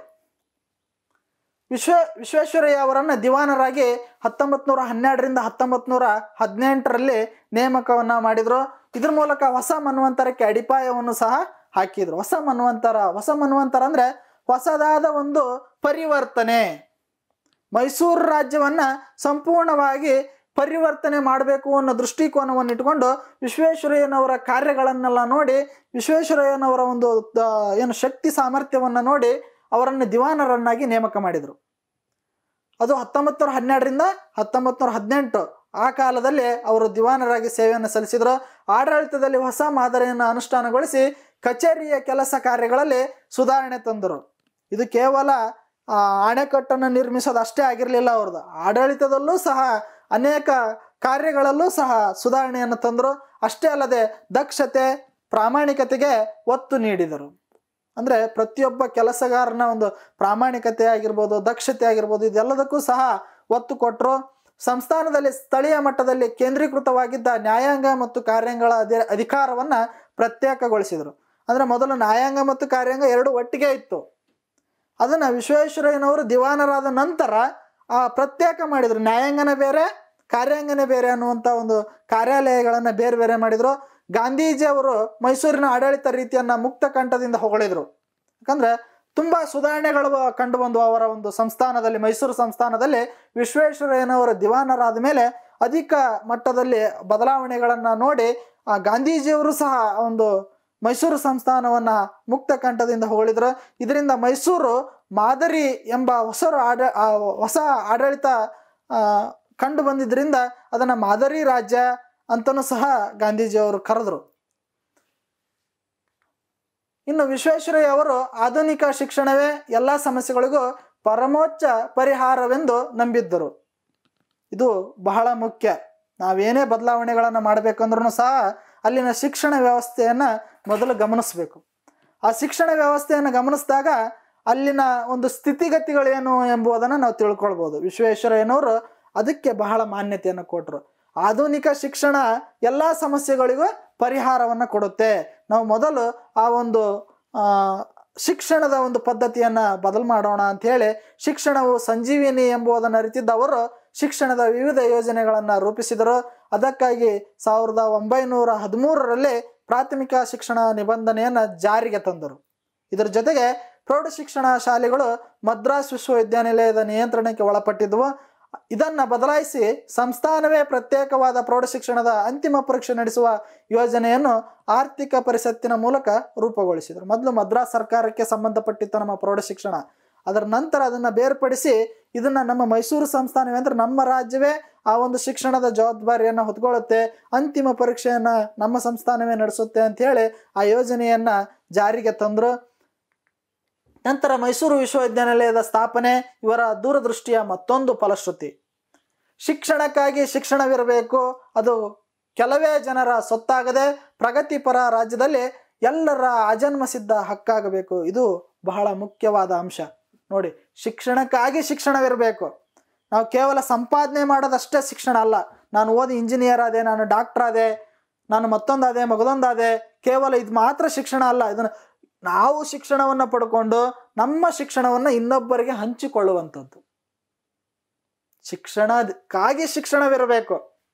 ವಿಶ್ವ ವಿಶ್ವೇಶ್ವರಯ್ಯ ಅವರನ್ನ ದಿವಾನರಾಗಿ ಹತ್ತೊಂಬತ್ ನೂರ ಹನ್ನೆರಡರಿಂದ ಹತ್ತೊಂಬತ್ ನೂರ ಹದಿನೆಂಟರಲ್ಲಿ ನೇಮಕವನ್ನ ಮಾಡಿದ್ರು. ಇದ್ರ ಮೂಲಕ ಹೊಸ ಮನ್ವಂತರಕ್ಕೆ ಅಡಿಪಾಯವನ್ನು ಸಹ ಹಾಕಿದ್ರು. ಹೊಸ ಮನ್ವಂತರ ಹೊಸ ಮನ್ವಂತರ ಅಂದ್ರೆ ಹೊಸದಾದ ಒಂದು ಪರಿವರ್ತನೆ. ಮೈಸೂರು ರಾಜ್ಯವನ್ನ ಸಂಪೂರ್ಣವಾಗಿ ಪರಿವರ್ತನೆ ಮಾಡಬೇಕು ಅನ್ನೋ ದೃಷ್ಟಿಕೋನವನ್ನು ಇಟ್ಕೊಂಡು ವಿಶ್ವೇಶ್ವರಯ್ಯನವರ ಕಾರ್ಯಗಳನ್ನೆಲ್ಲ ನೋಡಿ, ವಿಶ್ವೇಶ್ವರಯ್ಯನವರ ಒಂದು ಏನು ಶಕ್ತಿ ಸಾಮರ್ಥ್ಯವನ್ನ ನೋಡಿ ಅವರನ್ನು ದಿವಾನರನ್ನಾಗಿ ನೇಮಕ ಮಾಡಿದರು. ಅದು ಹತ್ತೊಂಬತ್ ನೂರ ಹನ್ನೆರಡರಿಂದ ಹತ್ತೊಂಬತ್ ನೂರ ಹದಿನೆಂಟು ಆ ಕಾಲದಲ್ಲಿ ಅವರು ದಿವಾನರಾಗಿ ಸೇವೆಯನ್ನು ಸಲ್ಲಿಸಿದ್ರು. ಆಡಳಿತದಲ್ಲಿ ಹೊಸ ಮಾದರಿಯನ್ನು ಅನುಷ್ಠಾನಗೊಳಿಸಿ ಕಚೇರಿಯ ಕೆಲಸ ಕಾರ್ಯಗಳಲ್ಲಿ ಸುಧಾರಣೆ ತಂದರು. ಇದು ಕೇವಲ ಆ ಅಣೆಕಟ್ಟನ್ನು ನಿರ್ಮಿಸೋದು ಅಷ್ಟೇ ಆಗಿರಲಿಲ್ಲ, ಅವ್ರದ್ದು ಆಡಳಿತದಲ್ಲೂ ಸಹ ಅನೇಕ ಕಾರ್ಯಗಳಲ್ಲೂ ಸಹ ಸುಧಾರಣೆಯನ್ನು ತಂದರು. ಅಷ್ಟೇ ಅಲ್ಲದೆ ದಕ್ಷತೆ, ಪ್ರಾಮಾಣಿಕತೆಗೆ ಒತ್ತು ನೀಡಿದರು. ಅಂದ್ರೆ ಪ್ರತಿಯೊಬ್ಬ ಕೆಲಸಗಾರನ ಒಂದು ಪ್ರಾಮಾಣಿಕತೆ ಆಗಿರ್ಬೋದು, ದಕ್ಷತೆ ಆಗಿರ್ಬೋದು, ಇದೆಲ್ಲದಕ್ಕೂ ಸಹ ಒತ್ತು ಕೊಟ್ಟರು. ಸಂಸ್ಥಾನದಲ್ಲಿ ಸ್ಥಳೀಯ ಮಟ್ಟದಲ್ಲಿ ಕೇಂದ್ರೀಕೃತವಾಗಿದ್ದ ನ್ಯಾಯಾಂಗ ಮತ್ತು ಕಾರ್ಯಾಂಗಗಳ ಅಧಿ ಅಧಿಕಾರವನ್ನ ಪ್ರತ್ಯೇಕಗೊಳಿಸಿದರು. ಅಂದ್ರೆ ಮೊದಲು ನ್ಯಾಯಾಂಗ ಮತ್ತು ಕಾರ್ಯಾಂಗ ಎರಡು ಒಟ್ಟಿಗೆ ಇತ್ತು. ಅದನ್ನ ವಿಶ್ವೇಶ್ವರಯ್ಯನವರು ದಿವಾನರಾದ ನಂತರ ಆ ಪ್ರತ್ಯೇಕ ಮಾಡಿದ್ರು. ನ್ಯಾಯಾಂಗನೇ ಬೇರೆ, ಕಾರ್ಯಾಂಗನೇ ಬೇರೆ ಅನ್ನುವಂಥ ಒಂದು ಕಾರ್ಯಾಲಯಗಳನ್ನ ಬೇರೆ ಬೇರೆ ಮಾಡಿದ್ರು. ಗಾಂಧೀಜಿ ಅವರು ಮೈಸೂರಿನ ಆಡಳಿತ ರೀತಿಯನ್ನ ಮುಕ್ತ ಕಂಠದಿಂದ ಹೊಗಳಿದ್ರು. ಯಾಕಂದ್ರೆ ತುಂಬಾ ಸುಧಾರಣೆಗಳು ಕಂಡು ಬಂದು ಅವರ ಒಂದು ಸಂಸ್ಥಾನದಲ್ಲಿ, ಮೈಸೂರು ಸಂಸ್ಥಾನದಲ್ಲಿ. ವಿಶ್ವೇಶ್ವರಯ್ಯನವರ ದಿವಾನರಾದ ಮೇಲೆ ಅಧಿಕ ಮಟ್ಟದಲ್ಲಿ ಬದಲಾವಣೆಗಳನ್ನ ನೋಡಿ ಆ ಗಾಂಧೀಜಿಯವರು ಸಹ ಒಂದು ಮೈಸೂರು ಸಂಸ್ಥಾನವನ್ನ ಮುಕ್ತ ಕಂಠದಿಂದ ಹೊಗಳಿದ್ರು. ಇದರಿಂದ ಮೈಸೂರು ಮಾದರಿ ಎಂಬ ಹೊಸ ಆಡ ಹೊಸ ಆಡಳಿತ ಆ ಕಂಡು ಬಂದಿದ್ರಿಂದ ಅದನ್ನ ಮಾದರಿ ರಾಜ್ಯ ಅಂತನೂ ಸಹ ಗಾಂಧೀಜಿಯವರು ಕರೆದ್ರು. ಇನ್ನು ವಿಶ್ವೇಶ್ವರಯ್ಯ ಅವರು ಆಧುನಿಕ ಶಿಕ್ಷಣವೇ ಎಲ್ಲ ಸಮಸ್ಯೆಗಳಿಗೂ ಪರಮೋಚ್ಚ ಪರಿಹಾರವೆಂದು ನಂಬಿದ್ದರು. ಇದು ಬಹಳ ಮುಖ್ಯ. ನಾವೇನೇ ಬದಲಾವಣೆಗಳನ್ನು ಮಾಡಬೇಕಂದ್ರೂ ಸಹ ಅಲ್ಲಿನ ಶಿಕ್ಷಣ ವ್ಯವಸ್ಥೆಯನ್ನ ಮೊದಲು ಗಮನಿಸಬೇಕು. ಆ ಶಿಕ್ಷಣ ವ್ಯವಸ್ಥೆಯನ್ನು ಗಮನಿಸಿದಾಗ ಅಲ್ಲಿನ ಒಂದು ಸ್ಥಿತಿಗತಿಗಳೇನು ಎಂಬುದನ್ನು ನಾವು ತಿಳ್ಕೊಳ್ಬೋದು. ವಿಶ್ವೇಶ್ವರಯ್ಯನವರು ಅದಕ್ಕೆ ಬಹಳ ಮಾನ್ಯತೆಯನ್ನು ಕೊಟ್ಟರು. ಆಧುನಿಕ ಶಿಕ್ಷಣ ಎಲ್ಲ ಸಮಸ್ಯೆಗಳಿಗೂ ಪರಿಹಾರವನ್ನ ಕೊಡುತ್ತೆ. ನಾವು ಮೊದಲು ಆ ಒಂದು ಆ ಶಿಕ್ಷಣದ ಒಂದು ಪದ್ಧತಿಯನ್ನ ಬದಲು ಮಾಡೋಣ ಅಂತ ಹೇಳಿ ಶಿಕ್ಷಣವು ಸಂಜೀವಿನಿ ಎಂಬುದನ್ನು ಅರಿತಿದ್ದ ಅವರು ಶಿಕ್ಷಣದ ವಿವಿಧ ಯೋಜನೆಗಳನ್ನ ರೂಪಿಸಿದರು. ಅದಕ್ಕಾಗಿ ಸಾವಿರದ ಒಂಬೈನೂರ ಹದಿಮೂರರಲ್ಲಿ ಪ್ರಾಥಮಿಕ ಶಿಕ್ಷಣ ನಿಬಂಧನೆಯನ್ನ ಜಾರಿಗೆ ತಂದರು. ಇದರ ಜೊತೆಗೆ ಪ್ರೌಢ ಶಿಕ್ಷಣ ಶಾಲೆಗಳು ಮದ್ರಾಸ್ ವಿಶ್ವವಿದ್ಯಾನಿಲಯದ ನಿಯಂತ್ರಣಕ್ಕೆ ಒಳಪಟ್ಟಿದ್ದವು. ಇದನ್ನ ಬದಲಾಯಿಸಿ ಸಂಸ್ಥಾನವೇ ಪ್ರತ್ಯೇಕವಾದ ಪ್ರೌಢ ಶಿಕ್ಷಣದ ಅಂತಿಮ ಪರೀಕ್ಷೆ ನಡೆಸುವ ಯೋಜನೆಯನ್ನು ಆರ್ಥಿಕ ಪರಿಷತ್ತಿನ ಮೂಲಕ ರೂಪುಗೊಳಿಸಿದರು. ಮೊದಲು ಮದ್ರಾಸ್ ಸರ್ಕಾರಕ್ಕೆ ಸಂಬಂಧಪಟ್ಟಿತ್ತು ನಮ್ಮ ಪ್ರೌಢ ಶಿಕ್ಷಣ. ಅದರ ನಂತರ ಅದನ್ನ ಬೇರ್ಪಡಿಸಿ ಇದನ್ನ ನಮ್ಮ ಮೈಸೂರು ಸಂಸ್ಥಾನವೇ ಅಂದ್ರೆ ನಮ್ಮ ರಾಜ್ಯವೇ ಆ ಒಂದು ಶಿಕ್ಷಣದ ಜವಾಬ್ದಾರಿಯನ್ನ ಹೊತ್ಕೊಳ್ಳುತ್ತೆ, ಅಂತಿಮ ಪರೀಕ್ಷೆಯನ್ನ ನಮ್ಮ ಸಂಸ್ಥಾನವೇ ನಡೆಸುತ್ತೆ ಅಂತ ಹೇಳಿ ಆ ಯೋಜನೆಯನ್ನ ಜಾರಿಗೆ ತಂದ್ರು. ನಂತರ ಮೈಸೂರು ವಿಶ್ವವಿದ್ಯಾನಿಲಯದ ಸ್ಥಾಪನೆ ಇವರ ದೂರದೃಷ್ಟಿಯ ಮತ್ತೊಂದು ಫಲಶ್ರುತಿ. ಶಿಕ್ಷಣಕ್ಕಾಗಿ ಶಿಕ್ಷಣವಿರಬೇಕು, ಅದು ಕೆಲವೇ ಜನರ ಸೊತ್ತಾಗದೆ ಪ್ರಗತಿಪರ ರಾಜ್ಯದಲ್ಲಿ ಎಲ್ಲರ ಅಜನ್ಮಸಿದ್ಧ ಹಕ್ಕಾಗಬೇಕು. ಇದು ಬಹಳ ಮುಖ್ಯವಾದ ಅಂಶ. ನೋಡಿ, ಶಿಕ್ಷಣಕ್ಕಾಗಿ ಶಿಕ್ಷಣವಿರಬೇಕು. ನಾವು ಕೇವಲ ಸಂಪಾದನೆ ಮಾಡೋದಷ್ಟೇ ಶಿಕ್ಷಣ ಅಲ್ಲ. ನಾನು ಓದಿ ಇಂಜಿನಿಯರ್ ಆದೆ, ನಾನು ಡಾಕ್ಟರ್ ಆದೆ, ನಾನು ಮತ್ತೊಂದಾದೆ, ಮಗದೊಂದಾದೆ, ಕೇವಲ ಇದು ಮಾತ್ರ ಶಿಕ್ಷಣ ಅಲ್ಲ. ಇದನ್ನು ನಾವು ಶಿಕ್ಷಣವನ್ನ ಪಡ್ಕೊಂಡು ನಮ್ಮ ಶಿಕ್ಷಣವನ್ನ ಇನ್ನೊಬ್ಬರಿಗೆ ಹಂಚಿಕೊಳ್ಳುವಂಥದ್ದು. ಶಿಕ್ಷಣಕ್ಕಾಗಿ ಶಿಕ್ಷಣವಿರಬೇಕು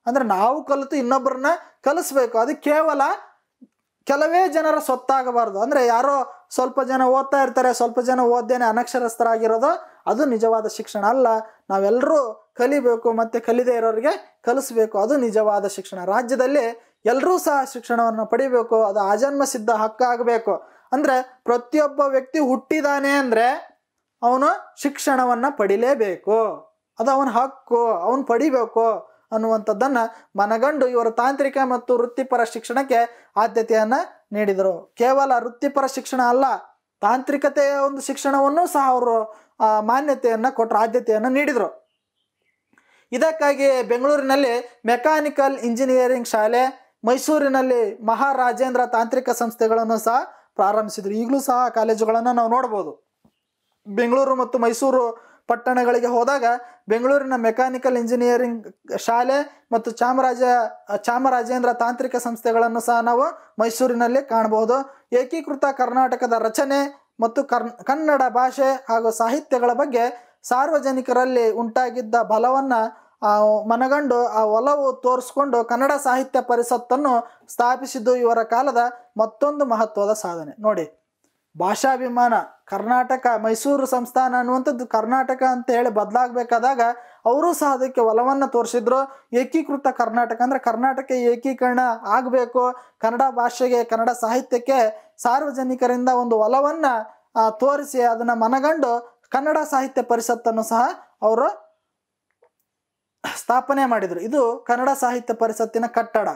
ಅಂದ್ರೆ ನಾವು ಕಲಿತು ಇನ್ನೊಬ್ಬರನ್ನ ಕಲಿಸ್ಬೇಕು. ಅದು ಕೇವಲ ಕೆಲವೇ ಜನರ ಸೊತ್ತಾಗಬಾರ್ದು. ಅಂದ್ರೆ ಯಾರೋ ಸ್ವಲ್ಪ ಜನ ಓದ್ತಾ ಇರ್ತಾರೆ, ಸ್ವಲ್ಪ ಜನ ಓದ್ದೇನೆ ಅನಕ್ಷರಸ್ಥರಾಗಿರೋದು ಅದು ನಿಜವಾದ ಶಿಕ್ಷಣ ಅಲ್ಲ. ನಾವೆಲ್ಲರೂ ಕಲಿಬೇಕು, ಮತ್ತೆ ಕಲಿದೇ ಇರೋರಿಗೆ ಕಲಿಸ್ಬೇಕು, ಅದು ನಿಜವಾದ ಶಿಕ್ಷಣ. ರಾಜ್ಯದಲ್ಲಿ ಎಲ್ಲರೂ ಸಹ ಶಿಕ್ಷಣವನ್ನು ಪಡಿಬೇಕು, ಅದು ಆಜನ್ಮ ಸಿದ್ಧ ಹಕ್ಕಾಗಬೇಕು. ಅಂದ್ರೆ ಪ್ರತಿಯೊಬ್ಬ ವ್ಯಕ್ತಿ ಹುಟ್ಟಿದಾನೆ ಅಂದ್ರೆ ಅವನು ಶಿಕ್ಷಣವನ್ನ ಪಡಿಲೇಬೇಕು, ಅದು ಅವನ ಹಕ್ಕು, ಅವನು ಪಡಿಬೇಕು ಅನ್ನುವಂಥದ್ದನ್ನ ಮನಗಂಡು ಇವರು ತಾಂತ್ರಿಕ ಮತ್ತು ವೃತ್ತಿಪರ ಶಿಕ್ಷಣಕ್ಕೆ ಆದ್ಯತೆಯನ್ನ ನೀಡಿದರು. ಕೇವಲ ವೃತ್ತಿಪರ ಶಿಕ್ಷಣ ಅಲ್ಲ, ತಾಂತ್ರಿಕತೆಯ ಒಂದು ಶಿಕ್ಷಣವನ್ನು ಸಹ ಅವರು ಮಾನ್ಯತೆಯನ್ನ ಕೊಟ್ಟರು, ಆದ್ಯತೆಯನ್ನು ನೀಡಿದರು. ಇದಕ್ಕಾಗಿ ಬೆಂಗಳೂರಿನಲ್ಲಿ ಮೆಕ್ಯಾನಿಕಲ್ ಇಂಜಿನಿಯರಿಂಗ್ ಶಾಲೆ, ಮೈಸೂರಿನಲ್ಲಿ ಮಹಾರಾಜೇಂದ್ರ ತಾಂತ್ರಿಕ ಸಂಸ್ಥೆಗಳನ್ನು ಸಹ ಪ್ರಾರಂಭಿಸಿದರು. ಈಗಲೂ ಸಹ ಕಾಲೇಜುಗಳನ್ನು ನಾವು ನೋಡ್ಬೋದು. ಬೆಂಗಳೂರು ಮತ್ತು ಮೈಸೂರು ಪಟ್ಟಣಗಳಿಗೆ ಹೋದಾಗ ಬೆಂಗಳೂರಿನ ಮೆಕ್ಯಾನಿಕಲ್ ಇಂಜಿನಿಯರಿಂಗ್ ಶಾಲೆ ಮತ್ತು ಚಾಮರಾಜ ಚಾಮರಾಜೇಂದ್ರ ತಾಂತ್ರಿಕ ಸಂಸ್ಥೆಗಳನ್ನು ಸಹ ನಾವು ಮೈಸೂರಿನಲ್ಲಿ ಕಾಣಬಹುದು. ಏಕೀಕೃತ ಕರ್ನಾಟಕದ ರಚನೆ ಮತ್ತು ಕರ್ ಕನ್ನಡ ಭಾಷೆ ಹಾಗೂ ಸಾಹಿತ್ಯಗಳ ಬಗ್ಗೆ ಸಾರ್ವಜನಿಕರಲ್ಲಿ ಉಂಟಾಗಿದ್ದ ಬಲವನ್ನ ಮನಗಂಡು ಆ ಒಲವು ತೋರಿಸ್ಕೊಂಡು ಕನ್ನಡ ಸಾಹಿತ್ಯ ಪರಿಷತ್ತನ್ನು ಸ್ಥಾಪಿಸಿದ್ದು ಇವರ ಕಾಲದ ಮತ್ತೊಂದು ಮಹತ್ವದ ಸಾಧನೆ. ನೋಡಿ, ಭಾಷಾಭಿಮಾನ, ಕರ್ನಾಟಕ ಮೈಸೂರು ಸಂಸ್ಥಾನ ಅನ್ನುವಂಥದ್ದು ಕರ್ನಾಟಕ ಅಂತ ಹೇಳಿ ಬದಲಾಗಬೇಕಾದಾಗ ಅವರು ಸಹ ಅದಕ್ಕೆ ಒಲವನ್ನು ತೋರಿಸಿದ್ರು. ಏಕೀಕೃತ ಕರ್ನಾಟಕ ಅಂದ್ರೆ ಕರ್ನಾಟಕ ಏಕೀಕರಣ ಆಗಬೇಕು, ಕನ್ನಡ ಭಾಷೆಗೆ ಕನ್ನಡ ಸಾಹಿತ್ಯಕ್ಕೆ ಸಾರ್ವಜನಿಕರಿಂದ ಒಂದು ಒಲವನ್ನ ತೋರಿಸಿ ಅದನ್ನ ಮನಗಂಡು ಕನ್ನಡ ಸಾಹಿತ್ಯ ಪರಿಷತ್ತನ್ನು ಸಹ ಅವರು ಸ್ಥಾಪನೆ ಮಾಡಿದ್ರು. ಇದು ಕನ್ನಡ ಸಾಹಿತ್ಯ ಪರಿಷತ್ತಿನ ಕಟ್ಟಡ.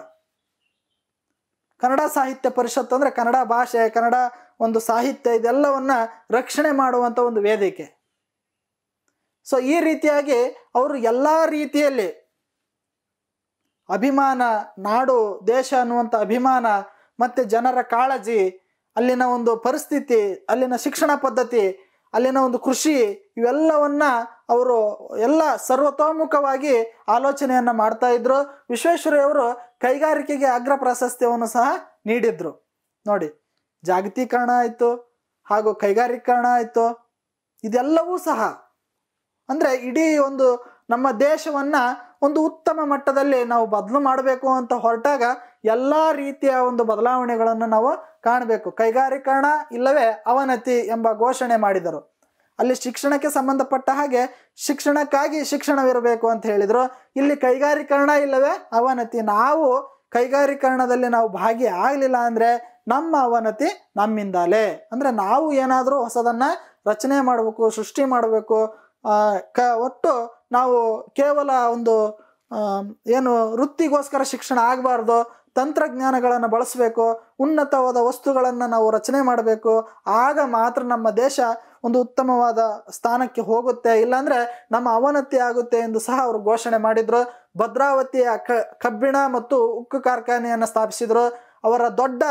ಕನ್ನಡ ಸಾಹಿತ್ಯ ಪರಿಷತ್ತು ಅಂದ್ರೆ ಕನ್ನಡ ಭಾಷೆ, ಕನ್ನಡ ಒಂದು ಸಾಹಿತ್ಯ, ಇದೆಲ್ಲವನ್ನ ರಕ್ಷಣೆ ಮಾಡುವಂತ ಒಂದು ವೇದಿಕೆ. ಸೊ ಈ ರೀತಿಯಾಗಿ ಅವರು ಎಲ್ಲಾ ರೀತಿಯಲ್ಲಿ ಅಭಿಮಾನ, ನಾಡು ದೇಶ ಅನ್ನುವಂಥ ಅಭಿಮಾನ, ಮತ್ತೆ ಜನರ ಕಾಳಜಿ, ಅಲ್ಲಿನ ಒಂದು ಪರಿಸ್ಥಿತಿ, ಅಲ್ಲಿನ ಶಿಕ್ಷಣ ಪದ್ಧತಿ, ಅಲ್ಲಿನ ಒಂದು ಕೃಷಿ, ಇವೆಲ್ಲವನ್ನ ಅವರು ಎಲ್ಲ ಸರ್ವತೋಮುಖವಾಗಿ ಆಲೋಚನೆಯನ್ನ ಮಾಡ್ತಾ ಇದ್ರು. ವಿಶ್ವೇಶ್ವರಯ್ಯವರು ಕೈಗಾರಿಕೆಗೆ ಅಗ್ರ ಪ್ರಾಶಸ್ತ್ಯವನ್ನು ಸಹ ನೀಡಿದ್ರು. ನೋಡಿ, ಜಾಗತೀಕರಣ ಆಯ್ತು ಹಾಗೂ ಕೈಗಾರೀಕರಣ ಆಯ್ತು, ಇದೆಲ್ಲವೂ ಸಹ ಅಂದ್ರೆ ಇಡೀ ಒಂದು ನಮ್ಮ ದೇಶವನ್ನ ಒಂದು ಉತ್ತಮ ಮಟ್ಟದಲ್ಲಿ ನಾವು ಬದಲು ಮಾಡಬೇಕು ಅಂತ ಹೊರಟಾಗ ಎಲ್ಲಾ ರೀತಿಯ ಒಂದು ಬದಲಾವಣೆಗಳನ್ನು ನಾವು ಕಾಣಬೇಕು. ಕೈಗಾರೀಕರಣ ಇಲ್ಲವೇ ಅವನತಿ ಎಂಬ ಘೋಷಣೆ ಮಾಡಿದರು. ಅಲ್ಲಿ ಶಿಕ್ಷಣಕ್ಕೆ ಸಂಬಂಧಪಟ್ಟ ಹಾಗೆ ಶಿಕ್ಷಣಕ್ಕಾಗಿ ಶಿಕ್ಷಣವಿರಬೇಕು ಅಂತ ಹೇಳಿದ್ರು. ಇಲ್ಲಿ ಕೈಗಾರೀಕರಣ ಇಲ್ಲವೇ ಅವನತಿ. ನಾವು ಕೈಗಾರೀಕರಣದಲ್ಲಿ ನಾವು ಭಾಗಿ ಆಗಲಿಲ್ಲ ಅಂದ್ರೆ ನಮ್ಮ ಅವನತಿ ನಮ್ಮಿಂದಲೇ. ಅಂದ್ರೆ ನಾವು ಏನಾದರೂ ಹೊಸದನ್ನ ರಚನೆ ಮಾಡಬೇಕು, ಸೃಷ್ಟಿ ಮಾಡಬೇಕು. ಆ ಕ ಒಟ್ಟು ನಾವು ಕೇವಲ ಒಂದು ಏನು ವೃತ್ತಿಗೋಸ್ಕರ ಶಿಕ್ಷಣ ಆಗಬಾರ್ದು, ತಂತ್ರಜ್ಞಾನಗಳನ್ನು ಬಳಸಬೇಕು, ಉನ್ನತವಾದ ವಸ್ತುಗಳನ್ನು ನಾವು ರಚನೆ ಮಾಡಬೇಕು. ಆಗ ಮಾತ್ರ ನಮ್ಮ ದೇಶ ಒಂದು ಉತ್ತಮವಾದ ಸ್ಥಾನಕ್ಕೆ ಹೋಗುತ್ತೆ, ಇಲ್ಲಾಂದ್ರೆ ನಮ್ಮ ಅವನತಿ ಆಗುತ್ತೆ ಎಂದು ಸಹ ಅವರು ಘೋಷಣೆ ಮಾಡಿದ್ರು. ಭದ್ರಾವತಿಯ ಕ ಕಬ್ಬಿಣ ಮತ್ತು ಉಕ್ಕು ಕಾರ್ಖಾನೆಯನ್ನು ಸ್ಥಾಪಿಸಿದ್ರು. ಅವರ ದೊಡ್ಡ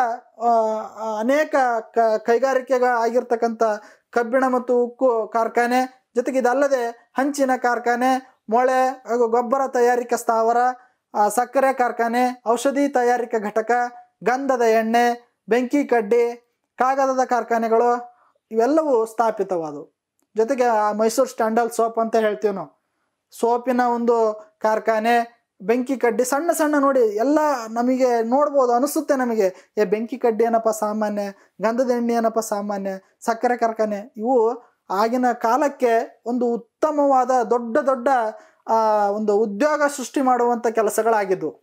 ಅನೇಕ ಕ ಕೈಗಾರಿಕೆಗಳಾಗಿರ್ತಕ್ಕಂಥ ಕಬ್ಬಿಣ ಮತ್ತು ಉಕ್ಕು ಕಾರ್ಖಾನೆ, ಜೊತೆಗೆ ಇದಲ್ಲದೆ ಹಂಚಿನ ಕಾರ್ಖಾನೆ, ಮೊಳೆ ಹಾಗೂ ಗೊಬ್ಬರ ತಯಾರಿಕಾ ಸ್ಥಾವರ, ಸಕ್ಕರೆ ಕಾರ್ಖಾನೆ, ಔಷಧಿ ತಯಾರಿಕಾ ಘಟಕ, ಗಂಧದ ಎಣ್ಣೆ, ಬೆಂಕಿ ಕಡ್ಡಿ, ಕಾಗದದ ಕಾರ್ಖಾನೆಗಳು ಇವೆಲ್ಲವೂ ಸ್ಥಾಪಿತವಾದವು. ಜೊತೆಗೆ ಮೈಸೂರು ಸ್ಟ್ಯಾಂಡಲ್ ಸೋಪ್ ಅಂತ ಹೇಳ್ತೀವಿ ನಾವು, ಸೋಪಿನ ಒಂದು ಕಾರ್ಖಾನೆ, ಬೆಂಕಿ ಕಡ್ಡಿ, ಸಣ್ಣ ಸಣ್ಣ ನೋಡಿ ಎಲ್ಲ ನಮಗೆ ನೋಡ್ಬೋದು, ಅನಿಸುತ್ತೆ ನಮಗೆ ಏ ಬೆಂಕಿ ಕಡ್ಡಿ ಏನಪ್ಪ ಸಾಮಾನ್ಯ, ಗಂಧದ ಎಣ್ಣೆ ಏನಪ್ಪ ಸಾಮಾನ್ಯ, ಸಕ್ಕರೆ ಕಾರ್ಖಾನೆ, ಇವು ಆಗಿನ ಕಾಲಕ್ಕೆ ಒಂದು ಉತ್ತಮವಾದ ದೊಡ್ಡ ದೊಡ್ಡ ಆ ಒಂದು ಉದ್ಯೋಗ ಸೃಷ್ಟಿ ಮಾಡುವಂಥ ಕೆಲಸಗಳಾಗಿದ್ವು.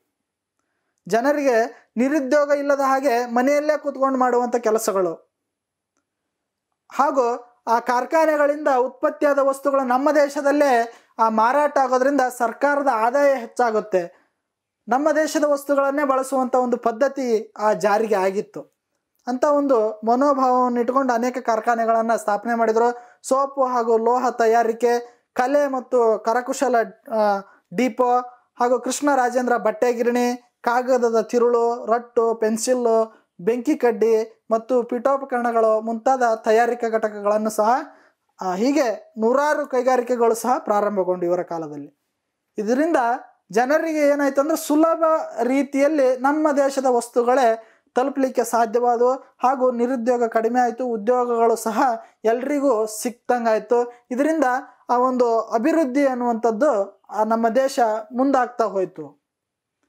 ಜನರಿಗೆ ನಿರುದ್ಯೋಗ ಇಲ್ಲದ ಹಾಗೆ ಮನೆಯಲ್ಲೇ ಕೂತ್ಕೊಂಡು ಮಾಡುವಂಥ ಕೆಲಸಗಳು. ಹಾಗೂ ಆ ಕಾರ್ಖಾನೆಗಳಿಂದ ಉತ್ಪತ್ತಿಯಾದ ವಸ್ತುಗಳು ನಮ್ಮ ದೇಶದಲ್ಲೇ ಆ ಮಾರಾಟ ಆಗೋದ್ರಿಂದ ಸರ್ಕಾರದ ಆದಾಯ ಹೆಚ್ಚಾಗುತ್ತೆ. ನಮ್ಮ ದೇಶದ ವಸ್ತುಗಳನ್ನೇ ಬಳಸುವಂಥ ಒಂದು ಪದ್ಧತಿ ಆ ಜಾರಿಗೆ ಆಗಿತ್ತು. ಅಂತ ಒಂದು ಮನೋಭಾವವನ್ನು ಇಟ್ಕೊಂಡು ಅನೇಕ ಕಾರ್ಖಾನೆಗಳನ್ನು ಸ್ಥಾಪನೆ ಮಾಡಿದರು. ಸೋಪು ಹಾಗೂ ಲೋಹ ತಯಾರಿಕೆ, ಕಲೆ ಮತ್ತು ಕರಕುಶಲ ಡಿಪೋ ಹಾಗೂ ಕೃಷ್ಣರಾಜೇಂದ್ರ ಬಟ್ಟೆ ಗಿರಣಿ, ಕಾಗದದ ತಿರುಳು, ರಟ್ಟು, ಪೆನ್ಸಿಲ್ಲು, ಬೆಂಕಿ ಕಡ್ಡಿ ಮತ್ತು ಪೀಠೋಪಕರಣಗಳು ಮುಂತಾದ ತಯಾರಿಕಾ ಘಟಕಗಳನ್ನು ಸಹ ಹೀಗೆ ನೂರಾರು ಕೈಗಾರಿಕೆಗಳು ಸಹ ಪ್ರಾರಂಭಗೊಂಡು ಇವರ ಕಾಲದಲ್ಲಿ. ಇದರಿಂದ ಜನರಿಗೆ ಏನಾಯ್ತು ಅಂದ್ರೆ ಸುಲಭ ರೀತಿಯಲ್ಲಿ ನಮ್ಮ ದೇಶದ ವಸ್ತುಗಳೇ ತಲುಪಲಿಕ್ಕೆ ಸಾಧ್ಯವಾದವು ಹಾಗೂ ನಿರುದ್ಯೋಗ ಕಡಿಮೆ ಆಯಿತು, ಉದ್ಯೋಗಗಳು ಸಹ ಎಲ್ರಿಗೂ ಸಿಕ್ತಂಗಾಯ್ತು. ಇದರಿಂದ ಆ ಒಂದು ಅಭಿವೃದ್ಧಿ ಅನ್ನುವಂಥದ್ದು ನಮ್ಮ ದೇಶ ಮುಂದಾಗ್ತಾ ಹೋಯಿತು.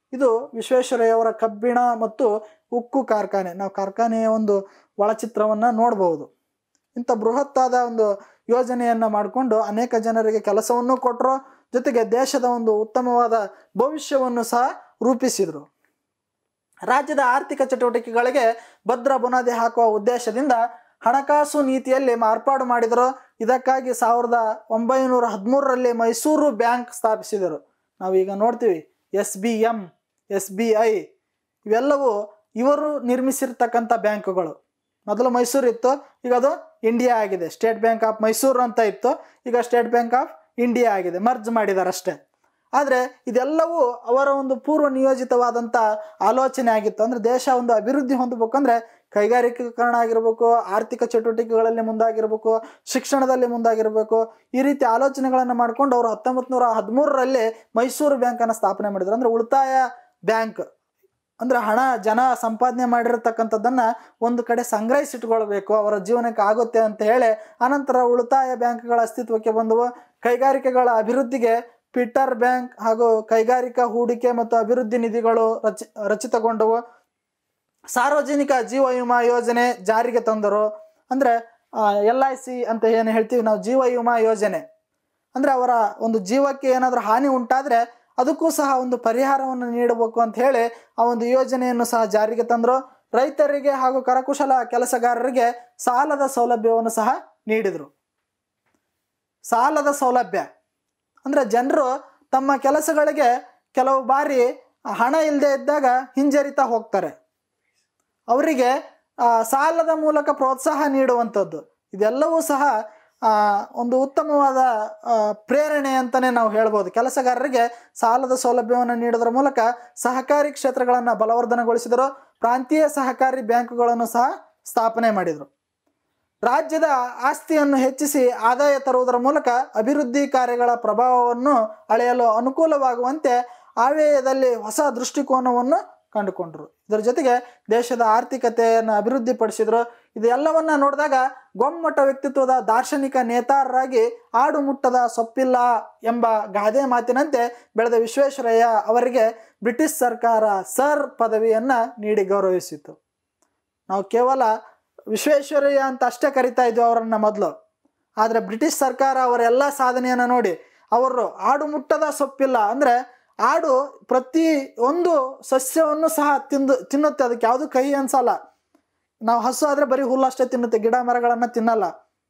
ಇದು ವಿಶ್ವೇಶ್ವರಯ್ಯವರ ಕಬ್ಬಿಣ ಮತ್ತು ಉಕ್ಕು ಕಾರ್ಖಾನೆ. ನಾವು ಕಾರ್ಖಾನೆಯ ಒಂದು ಒಳಚಿತ್ರವನ್ನು ನೋಡ್ಬೋದು. ಇಂಥ ಬೃಹತ್ತಾದ ಒಂದು ಯೋಜನೆಯನ್ನು ಮಾಡಿಕೊಂಡು ಅನೇಕ ಜನರಿಗೆ ಕೆಲಸವನ್ನು ಕೊಟ್ಟರು, ಜೊತೆಗೆ ದೇಶದ ಒಂದು ಉತ್ತಮವಾದ ಭವಿಷ್ಯವನ್ನು ಸಹ ರೂಪಿಸಿದರು. ರಾಜ್ಯದ ಆರ್ಥಿಕ ಚಟುವಟಿಕೆಗಳಿಗೆ ಭದ್ರ ಬುನಾದಿ ಹಾಕುವ ಉದ್ದೇಶದಿಂದ ಹಣಕಾಸು ನೀತಿಯಲ್ಲಿ ಮಾರ್ಪಾಡು ಮಾಡಿದರು. ಇದಕ್ಕಾಗಿ ಸಾವಿರದ ಒಂಬೈನೂರ ಹದಿಮೂರರಲ್ಲಿ ಮೈಸೂರು ಬ್ಯಾಂಕ್ ಸ್ಥಾಪಿಸಿದರು. ನಾವೀಗ ನೋಡ್ತೀವಿ S B M, S B I ಇವೆಲ್ಲವೂ ಇವರು ನಿರ್ಮಿಸಿರ್ತಕ್ಕಂಥ ಬ್ಯಾಂಕುಗಳು. ಮೊದಲು ಮೈಸೂರು ಇತ್ತು, ಈಗ ಅದು ಇಂಡಿಯಾ ಆಗಿದೆ. ಸ್ಟೇಟ್ ಬ್ಯಾಂಕ್ ಆಫ್ ಮೈಸೂರು ಅಂತ ಇತ್ತು, ಈಗ ಸ್ಟೇಟ್ ಬ್ಯಾಂಕ್ ಆಫ್ ಇಂಡಿಯಾ ಆಗಿದೆ. ಮರ್ಜ್ ಮಾಡಿದ್ದಾರೆ ಅಷ್ಟೇ. ಆದರೆ ಇದೆಲ್ಲವೂ ಅವರ ಒಂದು ಪೂರ್ವ ನಿಯೋಜಿತವಾದಂಥ ಆಲೋಚನೆ ಆಗಿತ್ತು. ಅಂದರೆ ದೇಶ ಒಂದು ಅಭಿವೃದ್ಧಿ ಹೊಂದಬೇಕಂದ್ರೆ ಕೈಗಾರಿಕೀಕರಣ ಆಗಿರಬೇಕು, ಆರ್ಥಿಕ ಚಟುವಟಿಕೆಗಳಲ್ಲಿ ಮುಂದಾಗಿರಬೇಕು, ಶಿಕ್ಷಣದಲ್ಲಿ ಮುಂದಾಗಿರಬೇಕು. ಈ ರೀತಿ ಆಲೋಚನೆಗಳನ್ನು ಮಾಡಿಕೊಂಡು ಅವರು ಹತ್ತೊಂಬತ್ತು ನೂರ ಹದಿಮೂರರಲ್ಲಿ ಮೈಸೂರು ಬ್ಯಾಂಕನ್ನು ಸ್ಥಾಪನೆ ಮಾಡಿದರು. ಅಂದರೆ ಉಳಿತಾಯ ಬ್ಯಾಂಕ್. ಅಂದರೆ ಹಣ ಜನ ಸಂಪಾದನೆ ಮಾಡಿರತಕ್ಕಂಥದ್ದನ್ನು ಒಂದು ಕಡೆ ಸಂಗ್ರಹಿಸಿಟ್ಕೊಳ್ಬೇಕು, ಅವರ ಜೀವನಕ್ಕೆ ಆಗುತ್ತೆ ಅಂತ ಹೇಳಿ ಅನಂತರ ಉಳಿತಾಯ ಬ್ಯಾಂಕ್ಗಳ ಅಸ್ತಿತ್ವಕ್ಕೆ ಬಂದವು. ಕೈಗಾರಿಕೆಗಳ ಅಭಿವೃದ್ಧಿಗೆ ಪೀಟರ್ ಬ್ಯಾಂಕ್ ಹಾಗೂ ಕೈಗಾರಿಕಾ ಹೂಡಿಕೆ ಮತ್ತು ಅಭಿವೃದ್ಧಿ ನಿಧಿಗಳು ರಚಿ ರಚಿತಗೊಂಡವು. ಸಾರ್ವಜನಿಕ ಜೀವ ವಿಮಾ ಯೋಜನೆ ಜಾರಿಗೆ ತಂದರು. ಅಂದರೆ ಎಲ್ ಐ ಸಿ ಅಂತ ಏನು ಹೇಳ್ತೀವಿ ನಾವು, ಜೀವ ವಿಮಾ ಯೋಜನೆ ಅಂದರೆ ಅವರ ಒಂದು ಜೀವಕ್ಕೆ ಏನಾದರೂ ಹಾನಿ ಉಂಟಾದರೆ ಅದಕ್ಕೂ ಸಹ ಒಂದು ಪರಿಹಾರವನ್ನು ನೀಡಬೇಕು ಅಂತ ಹೇಳಿ ಆ ಒಂದು ಯೋಜನೆಯನ್ನು ಸಹ ಜಾರಿಗೆ ತಂದರು. ರೈತರಿಗೆ ಹಾಗೂ ಕರಕುಶಲ ಕೆಲಸಗಾರರಿಗೆ ಸಾಲದ ಸೌಲಭ್ಯವನ್ನು ಸಹ ನೀಡಿದರು. ಸಾಲದ ಸೌಲಭ್ಯ ಅಂದರೆ ಜನರು ತಮ್ಮ ಕೆಲಸಗಳಿಗೆ ಕೆಲವು ಬಾರಿ ಹಣ ಇಲ್ಲದೆ ಇದ್ದಾಗ ಹಿಂಜರಿತಾ ಹೋಗ್ತಾರೆ. ಅವರಿಗೆ ಸಾಲದ ಮೂಲಕ ಪ್ರೋತ್ಸಾಹ ನೀಡುವಂಥದ್ದು ಇದೆಲ್ಲವೂ ಸಹ ಒಂದು ಉತ್ತಮವಾದ ಪ್ರೇರಣೆ ಅಂತಲೇ ನಾವು ಹೇಳ್ಬೋದು. ಕೆಲಸಗಾರರಿಗೆ ಸಾಲದ ಸೌಲಭ್ಯವನ್ನು ನೀಡೋದ್ರ ಮೂಲಕ ಸಹಕಾರಿ ಕ್ಷೇತ್ರಗಳನ್ನು ಬಲವರ್ಧನೆಗೊಳಿಸಿದರು. ಪ್ರಾಂತೀಯ ಸಹಕಾರಿ ಬ್ಯಾಂಕುಗಳನ್ನು ಸಹ ಸ್ಥಾಪನೆ ಮಾಡಿದರು. ರಾಜ್ಯದ ಆಸ್ತಿಯನ್ನು ಹೆಚ್ಚಿಸಿ ಆದಾಯ ತರುವುದರ ಮೂಲಕ ಅಭಿವೃದ್ಧಿ ಕಾರ್ಯಗಳ ಪ್ರಭಾವವನ್ನು ಅಳೆಯಲು ಅನುಕೂಲವಾಗುವಂತೆ ಆವ್ಯಯದಲ್ಲಿ ಹೊಸ ದೃಷ್ಟಿಕೋನವನ್ನು ಕಂಡುಕೊಂಡರು. ಇದರ ಜೊತೆಗೆ ದೇಶದ ಆರ್ಥಿಕತೆಯನ್ನು ಅಭಿವೃದ್ಧಿಪಡಿಸಿದರು. ಇದೆಲ್ಲವನ್ನ ನೋಡಿದಾಗ ಗೊಮ್ಮಟ ವ್ಯಕ್ತಿತ್ವದ ದಾರ್ಶನಿಕ ನೇತಾರರಾಗಿ ಆಡು ಮುಟ್ಟದ ಸೊಪ್ಪಿಲ್ಲ ಎಂಬ ಗಾದೆ ಮಾತಿನಂತೆ ಬೆಳೆದ ವಿಶ್ವೇಶ್ವರಯ್ಯ ಅವರಿಗೆ ಬ್ರಿಟಿಷ್ ಸರ್ಕಾರ ಸರ್ ಪದವಿಯನ್ನು ನೀಡಿ ಗೌರವಿಸಿತು. ನಾವು ಕೇವಲ ವಿಶ್ವೇಶ್ವರಯ್ಯ ಅಂತ ಅಷ್ಟೇ ಕರಿತಾ ಇದ್ವಿ ಅವರನ್ನು ಮೊದಲು. ಆದರೆ ಬ್ರಿಟಿಷ್ ಸರ್ಕಾರ ಅವರೆಲ್ಲ ಸಾಧನೆಯನ್ನು ನೋಡಿ ಅವರು ಆಡು ಮುಟ್ಟದ ಸೊಪ್ಪಿಲ್ಲ ಅಂದರೆ ಆಡು ಪ್ರತಿ ಒಂದು ಸಸ್ಯವನ್ನು ಸಹ ತಿಂದು ತಿನ್ನುತ್ತೆ, ಅದಕ್ಕೆ ಯಾವುದು ಕಹಿ ಅನ್ಸಲ್ಲ. ನಾವು ಹಸು ಆದರೆ ಬರೀ ಹುಲ್ಲು ಅಷ್ಟೇ ತಿನ್ನುತ್ತೆ, ಗಿಡ ಮರಗಳನ್ನು ತಿನ್ನಲ್ಲ.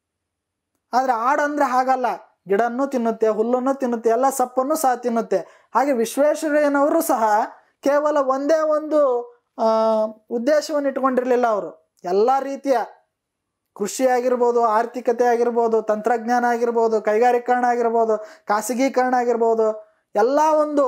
ಆದರೆ ಆಡು ಅಂದರೆ ಹಾಗಲ್ಲ, ಗಿಡನ್ನು ತಿನ್ನುತ್ತೆ, ಹುಲ್ಲನ್ನು ತಿನ್ನುತ್ತೆ, ಎಲ್ಲ ಸಪ್ಪನ್ನು ಸಹ ತಿನ್ನುತ್ತೆ. ಹಾಗೆ ವಿಶ್ವೇಶ್ವರಯ್ಯನವರು ಸಹ ಕೇವಲ ಒಂದೇ ಒಂದು ಉದ್ದೇಶವನ್ನು ಇಟ್ಕೊಂಡಿರಲಿಲ್ಲ. ಅವರು ಎಲ್ಲ ರೀತಿಯ ಕೃಷಿ ಆಗಿರ್ಬೋದು, ಆರ್ಥಿಕತೆ ಆಗಿರ್ಬೋದು, ತಂತ್ರಜ್ಞಾನ ಆಗಿರ್ಬೋದು, ಕೈಗಾರಿಕರಣ ಆಗಿರ್ಬೋದು, ಖಾಸಗೀಕರಣ ಆಗಿರ್ಬೋದು, ಎಲ್ಲ ಒಂದು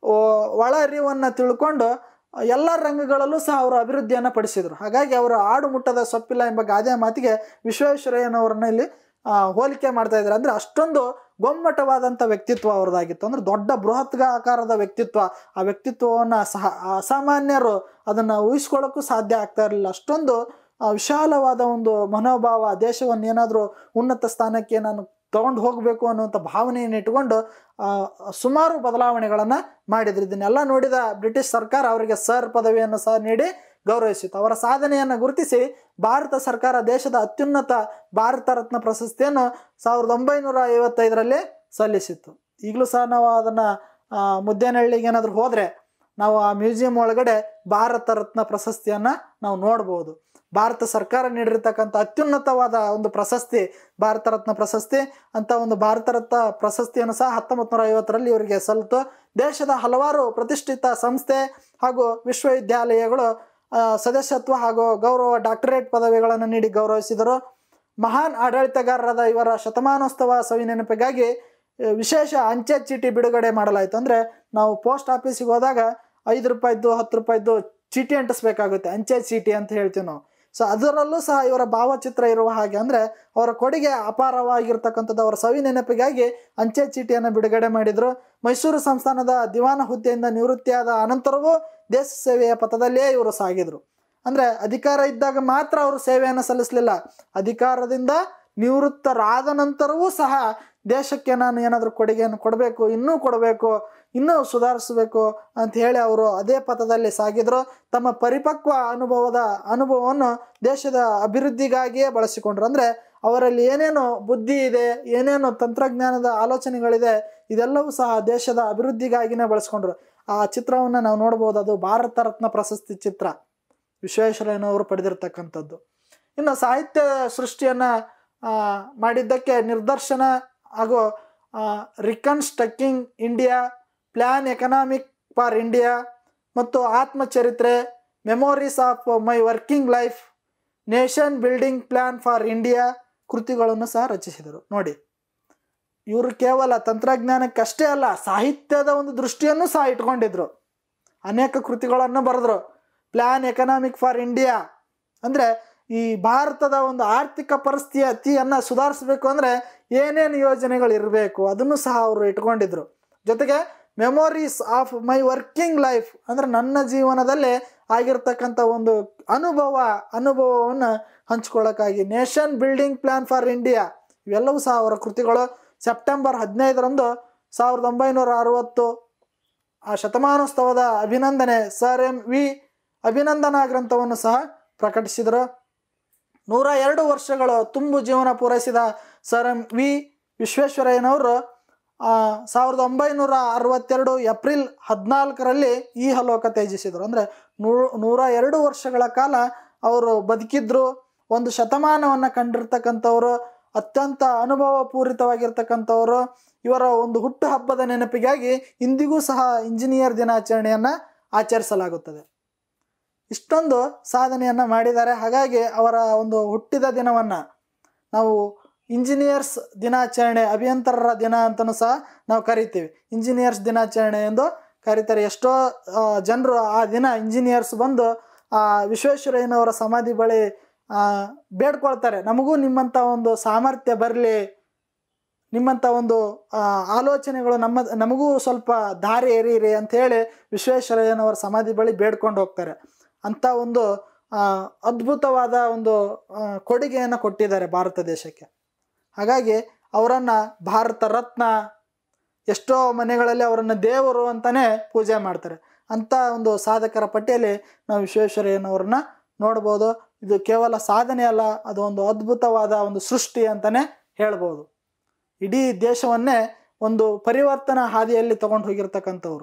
ಒಳ ಅರಿವನ್ನು ತಿಳ್ಕೊಂಡು ಎಲ್ಲ ರಂಗಗಳಲ್ಲೂ ಸಹ ಅವರು ಅಭಿವೃದ್ಧಿಯನ್ನು ಪಡಿಸಿದರು. ಹಾಗಾಗಿ ಅವರು ಆಡು ಮುಟ್ಟದ ಸೊಪ್ಪಿಲ್ಲ ಎಂಬ ಗಾದೆಯ ಮಾತಿಗೆ ವಿಶ್ವೇಶ್ವರಯ್ಯನವರನ್ನ ಇಲ್ಲಿ ಹೋಲಿಕೆ ಮಾಡ್ತಾ ಇದ್ದಾರೆ. ಅಂದರೆ ಅಷ್ಟೊಂದು ಗೊಮ್ಮಟವಾದಂಥ ವ್ಯಕ್ತಿತ್ವ ಅವ್ರದ್ದಾಗಿತ್ತು. ಅಂದರೆ ದೊಡ್ಡ ಬೃಹತ್ ಆಕಾರದ ವ್ಯಕ್ತಿತ್ವ. ಆ ವ್ಯಕ್ತಿತ್ವವನ್ನು ಸಹ ಅಸಾಮಾನ್ಯರು ಅದನ್ನು ಊಹಿಸ್ಕೊಳ್ಳೋಕ್ಕೂ ಸಾಧ್ಯ ಆಗ್ತಾ ಇರಲಿಲ್ಲ. ಅಷ್ಟೊಂದು ವಿಶಾಲವಾದ ಒಂದು ಮನೋಭಾವ, ದೇಶವನ್ನು ಏನಾದರೂ ಉನ್ನತ ಸ್ಥಾನಕ್ಕೆ ನಾನು ತಗೊಂಡು ಹೋಗಬೇಕು ಅನ್ನುವಂಥ ಭಾವನೆಯನ್ನು ಇಟ್ಟುಕೊಂಡು ಸುಮಾರು ಬದಲಾವಣೆಗಳನ್ನು ಮಾಡಿದ್ರು. ಇದನ್ನೆಲ್ಲ ನೋಡಿದ ಬ್ರಿಟಿಷ್ ಸರ್ಕಾರ ಅವರಿಗೆ ಸರ್ ಪದವಿಯನ್ನು ಸಹ ನೀಡಿ ಗೌರವಿಸಿತು. ಅವರ ಸಾಧನೆಯನ್ನು ಗುರುತಿಸಿ ಭಾರತ ಸರ್ಕಾರ ದೇಶದ ಅತ್ಯುನ್ನತ ಭಾರತ ರತ್ನ ಪ್ರಶಸ್ತಿಯನ್ನು ಸಾವಿರದ ಒಂಬೈನೂರ ಐವತ್ತೈದರಲ್ಲಿ ಸಲ್ಲಿಸಿತ್ತು. ಈಗಲೂ ಸಹ ನಾವು ಅದನ್ನು ಮುದ್ದೇನಹಳ್ಳಿಗೆ ಏನಾದರೂ ಹೋದರೆ ನಾವು ಆ ಮ್ಯೂಸಿಯಂ ಒಳಗಡೆ ಭಾರತ ರತ್ನ ಪ್ರಶಸ್ತಿಯನ್ನು ನಾವು ನೋಡ್ಬೋದು. ಭಾರತ ಸರ್ಕಾರ ನೀಡಿರ್ತಕ್ಕಂಥ ಅತ್ಯುನ್ನತವಾದ ಒಂದು ಪ್ರಶಸ್ತಿ ಭಾರತ ರತ್ನ ಪ್ರಶಸ್ತಿ ಅಂತ ಒಂದು ಭಾರತ ರತ್ನ ಪ್ರಶಸ್ತಿಯನ್ನು ಸಹ ಹತ್ತೊಂಬತ್ತು ನೂರ ಐವತ್ತರಲ್ಲಿ ಇವರಿಗೆ ಸಲ್ಲಿತು. ದೇಶದ ಹಲವಾರು ಪ್ರತಿಷ್ಠಿತ ಸಂಸ್ಥೆ ಹಾಗೂ ವಿಶ್ವವಿದ್ಯಾಲಯಗಳು ಸದಸ್ಯತ್ವ ಹಾಗೂ ಗೌರವ ಡಾಕ್ಟರೇಟ್ ಪದವಿಗಳನ್ನು ನೀಡಿ ಗೌರವಿಸಿದರು. ಮಹಾನ್ ಆಡಳಿತಗಾರರಾದ ಇವರ ಶತಮಾನೋತ್ಸವ ಸವಿನೆನಪಿಗಾಗಿ ವಿಶೇಷ ಅಂಚೆ ಚೀಟಿ ಬಿಡುಗಡೆ ಮಾಡಲಾಯಿತು. ಅಂದರೆ ನಾವು ಪೋಸ್ಟ್ ಆಫೀಸಿಗೆ ಹೋದಾಗ ಐದು ರೂಪಾಯಿದ್ದು ಹತ್ತು ರೂಪಾಯಿದ್ದು ಚೀಟಿ ಅಂಟಿಸ್ಬೇಕಾಗುತ್ತೆ, ಅಂಚೆ ಚೀಟಿ ಅಂತ ಹೇಳ್ತೀವಿ ನಾವು. ಸೊ ಅದರಲ್ಲೂ ಸಹ ಇವರ ಭಾವಚಿತ್ರ ಇರುವ ಹಾಗೆ, ಅಂದರೆ ಅವರ ಕೊಡುಗೆ ಅಪಾರವಾಗಿರ್ತಕ್ಕಂಥದ್ದು. ಅವರ ಸವಿ ನೆನಪಿಗಾಗಿ ಅಂಚೆ ಚೀಟಿಯನ್ನು ಬಿಡುಗಡೆ ಮಾಡಿದರು. ಮೈಸೂರು ಸಂಸ್ಥಾನದ ದಿವಾನ ಹುದ್ದೆಯಿಂದ ನಿವೃತ್ತಿಯಾದ ಅನಂತರವೂ ದೇಶ ಸೇವೆಯ ಪಥದಲ್ಲಿಯೇ ಇವರು ಸಾಗಿದರು. ಅಂದರೆ ಅಧಿಕಾರ ಇದ್ದಾಗ ಮಾತ್ರ ಅವರು ಸೇವೆಯನ್ನು ಸಲ್ಲಿಸಲಿಲ್ಲ, ಅಧಿಕಾರದಿಂದ ನಿವೃತ್ತರಾದ ನಂತರವೂ ಸಹ ದೇಶಕ್ಕೆ ನಾನು ಏನಾದರೂ ಕೊಡುಗೆಯನ್ನು ಕೊಡಬೇಕು, ಇನ್ನೂ ಕೊಡಬೇಕು, ಇನ್ನೂ ಸುಧಾರಿಸಬೇಕು ಅಂತ ಹೇಳಿ ಅವರು ಅದೇ ಪಥದಲ್ಲಿ ಸಾಗಿದ್ರು. ತಮ್ಮ ಪರಿಪಕ್ವ ಅನುಭವದ ಅನುಭವವನ್ನು ದೇಶದ ಅಭಿವೃದ್ಧಿಗಾಗಿಯೇ ಬಳಸಿಕೊಂಡ್ರು. ಅಂದರೆ ಅವರಲ್ಲಿ ಏನೇನು ಬುದ್ಧಿ ಇದೆ, ಏನೇನು ತಂತ್ರಜ್ಞಾನದ ಆಲೋಚನೆಗಳಿದೆ, ಇದೆಲ್ಲವೂ ಸಹ ದೇಶದ ಅಭಿವೃದ್ಧಿಗಾಗಿಯೇ ಬಳಸ್ಕೊಂಡ್ರು. ಆ ಚಿತ್ರವನ್ನು ನಾವು ನೋಡ್ಬೋದು. ಅದು ಭಾರತ ರತ್ನ ಪ್ರಶಸ್ತಿ ಚಿತ್ರ, ವಿಶ್ವೇಶ್ವರಯ್ಯನವರು ಪಡೆದಿರ್ತಕ್ಕಂಥದ್ದು. ಇನ್ನು ಸಾಹಿತ್ಯ ಸೃಷ್ಟಿಯನ್ನು ಮಾಡಿದ್ದಕ್ಕೆ ನಿರ್ದೇಶನ ಹಾಗೂ reconstructing India, plan economic for India ಮತ್ತು ಆತ್ಮಚರಿತ್ರೆ, memories of my working life, nation building plan for India ಕೃತಿಗಳನ್ನು ಸಹ ರಚಿಸಿದರು. ನೋಡಿ, ಇವರು ಕೇವಲ ತಂತ್ರಜ್ಞಾನಕ್ಕಷ್ಟೇ ಅಲ್ಲ, ಸಾಹಿತ್ಯದ ಒಂದು ದೃಷ್ಟಿಯನ್ನು ಸಹ ಇಟ್ಕೊಂಡಿದ್ರು. ಅನೇಕ ಕೃತಿಗಳನ್ನು ಬರೆದ್ರು. ಪ್ಲ್ಯಾನ್ ಎಕನಾಮಿಕ್ ಫಾರ್ ಇಂಡಿಯಾ ಅಂದರೆ ಈ ಭಾರತದ ಒಂದು ಆರ್ಥಿಕ ಪರಿಸ್ಥಿತಿಯನ್ನು ಸುಧಾರಿಸಬೇಕು ಅಂದರೆ ಏನೇನು ಯೋಜನೆಗಳು ಇರಬೇಕು ಅದನ್ನು ಸಹ ಅವರು ಇಟ್ಕೊಂಡಿದ್ರು. ಜೊತೆಗೆ memories of my working life ಅಂದರೆ ನನ್ನ ಜೀವನದಲ್ಲೇ ಆಗಿರ್ತಕ್ಕಂಥ ಒಂದು ಅನುಭವ ಅನುಭವವನ್ನು ಹಂಚ್ಕೊಳ್ಳೋಕ್ಕಾಗಿ nation building plan for India ಇವೆಲ್ಲವೂ ಸಹ ಅವರ ಕೃತಿಗಳು. ಸೆಪ್ಟೆಂಬರ್ ಹದಿನೈದರಂದು ಸಾವಿರದ ಒಂಬೈನೂರ ಅರವತ್ತು ಆ ಶತಮಾನೋತ್ಸವದ ಅಭಿನಂದನೆ ಸರ್ ಎಂ ವಿ ಅಭಿನಂದನಾ ಗ್ರಂಥವನ್ನು ಸಹ ಪ್ರಕಟಿಸಿದರು. ನೂರ ಎರಡು ವರ್ಷಗಳು ತುಂಬು ಜೀವನ ಪೂರೈಸಿದ ಸರ್ ಎಂ ವಿ ವಿಶ್ವೇಶ್ವರಯ್ಯನವರು ಸಾವಿರದ ಒಂಬೈನೂರ ಅರವತ್ತೆರಡು ಏಪ್ರಿಲ್ ಹದಿನಾಲ್ಕರಲ್ಲಿ ಈ ಹಲೋಕ ತ್ಯಜಿಸಿದರು. ಅಂದರೆ ನೂ ನೂರ ಎರಡು ವರ್ಷಗಳ ಕಾಲ ಅವರು ಬದುಕಿದ್ರು. ಒಂದು ಶತಮಾನವನ್ನು ಕಂಡಿರ್ತಕ್ಕಂಥವರು, ಅತ್ಯಂತ ಅನುಭವ ಪೂರಿತವಾಗಿರ್ತಕ್ಕಂಥವರು. ಇವರ ಒಂದು ಹುಟ್ಟು ಹಬ್ಬದ ನೆನಪಿಗಾಗಿ ಇಂದಿಗೂ ಸಹ ಇಂಜಿನಿಯರ್ ದಿನಾಚರಣೆಯನ್ನು ಆಚರಿಸಲಾಗುತ್ತದೆ. ಇಷ್ಟೊಂದು ಸಾಧನೆಯನ್ನು ಮಾಡಿದ್ದಾರೆ. ಹಾಗಾಗಿ ಅವರ ಒಂದು ಹುಟ್ಟಿದ ದಿನವನ್ನು ನಾವು ಇಂಜಿನಿಯರ್ಸ್ ದಿನಾಚರಣೆ, ಅಭಿಯಂತರರ ದಿನ ಅಂತಲೂ ಸಹ ನಾವು ಕರಿತೀವಿ. ಇಂಜಿನಿಯರ್ಸ್ ದಿನಾಚರಣೆ ಎಂದು ಕರೀತಾರೆ. ಎಷ್ಟೋ ಜನರು ಆ ದಿನ ಇಂಜಿನಿಯರ್ಸ್ ಬಂದು ಆ ವಿಶ್ವೇಶ್ವರಯ್ಯನವರ ಸಮಾಧಿ ಬಳಿ ಬೇಡ್ಕೊಳ್ತಾರೆ, ನಮಗೂ ನಿಮ್ಮಂಥ ಒಂದು ಸಾಮರ್ಥ್ಯ ಬರಲಿ, ನಿಮ್ಮಂಥ ಒಂದು ಆಲೋಚನೆಗಳು ನಮ್ಮ ನಮಗೂ ಸ್ವಲ್ಪ ದಾರಿ ಎರೀರಿ ಅಂಥೇಳಿ ವಿಶ್ವೇಶ್ವರಯ್ಯನವರ ಸಮಾಧಿ ಬಳಿ ಬೇಡ್ಕೊಂಡು ಹೋಗ್ತಾರೆ. ಅಂಥ ಒಂದು ಅದ್ಭುತವಾದ ಒಂದು ಕೊಡುಗೆಯನ್ನು ಕೊಟ್ಟಿದ್ದಾರೆ ಭಾರತ ದೇಶಕ್ಕೆ. ಹಾಗಾಗಿ ಅವರನ್ನು ಭಾರತ ರತ್ನ, ಎಷ್ಟೋ ಮನೆಗಳಲ್ಲಿ ಅವರನ್ನು ದೇವರು ಅಂತಲೇ ಪೂಜೆ ಮಾಡ್ತಾರೆ. ಅಂಥ ಒಂದು ಸಾಧಕರ ಪಟ್ಟಿಯಲ್ಲಿ ನಾವು ವಿಶ್ವೇಶ್ವರಯ್ಯನವ್ರನ್ನ ನೋಡ್ಬೋದು. ಇದು ಕೇವಲ ಸಾಧನೆ ಅಲ್ಲ, ಅದು ಒಂದು ಅದ್ಭುತವಾದ ಒಂದು ಸೃಷ್ಟಿ ಅಂತಲೇ ಹೇಳ್ಬೋದು. ಇಡೀ ದೇಶವನ್ನೇ ಒಂದು ಪರಿವರ್ತನಾ ಹಾದಿಯಲ್ಲಿ ತಗೊಂಡು ಹೋಗಿರ್ತಕ್ಕಂಥವ್ರು.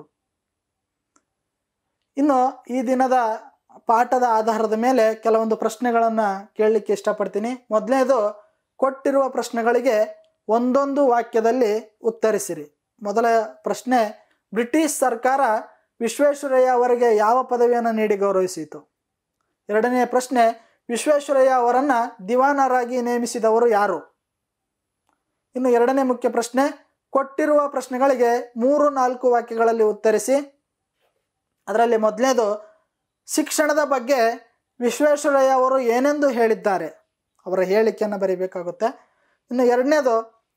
ಇನ್ನು ಈ ದಿನದ ಪಾಠದ ಆಧಾರದ ಮೇಲೆ ಕೆಲವೊಂದು ಪ್ರಶ್ನೆಗಳನ್ನು ಕೇಳಲಿಕ್ಕೆ ಇಷ್ಟಪಡ್ತೀನಿ. ಮೊದಲನೇದು, ಕೊಟ್ಟಿರುವ ಪ್ರಶ್ನೆಗಳಿಗೆ ಒಂದೊಂದು ವಾಕ್ಯದಲ್ಲಿ ಉತ್ತರಿಸಿರಿ. ಮೊದಲ ಪ್ರಶ್ನೆ, ಬ್ರಿಟಿಷ್ ಸರ್ಕಾರ ವಿಶ್ವೇಶ್ವರಯ್ಯ ಅವರಿಗೆ ಯಾವ ಪದವಿಯನ್ನು ನೀಡಿ ಗೌರವಿಸಿತು? ಎರಡನೆಯ ಪ್ರಶ್ನೆ, ವಿಶ್ವೇಶ್ವರಯ್ಯ ಅವರನ್ನು ದಿವಾನರಾಗಿ ನೇಮಿಸಿದವರು ಯಾರು? ಇನ್ನು ಎರಡನೇ ಮುಖ್ಯ ಪ್ರಶ್ನೆ, ಕೊಟ್ಟಿರುವ ಪ್ರಶ್ನೆಗಳಿಗೆ ಮೂರು ನಾಲ್ಕು ವಾಕ್ಯಗಳಲ್ಲಿ ಉತ್ತರಿಸಿ. ಅದರಲ್ಲಿ ಮೊದಲನೇದು, ಶಿಕ್ಷಣದ ಬಗ್ಗೆ ವಿಶ್ವೇಶ್ವರಯ್ಯ ಅವರು ಏನೆಂದು ಹೇಳಿದ್ದಾರೆ, ಅವರ ಹೇಳಿಕೆಯನ್ನು ಬರೀಬೇಕಾಗುತ್ತೆ. ಇನ್ನು ಎರಡನೇದು,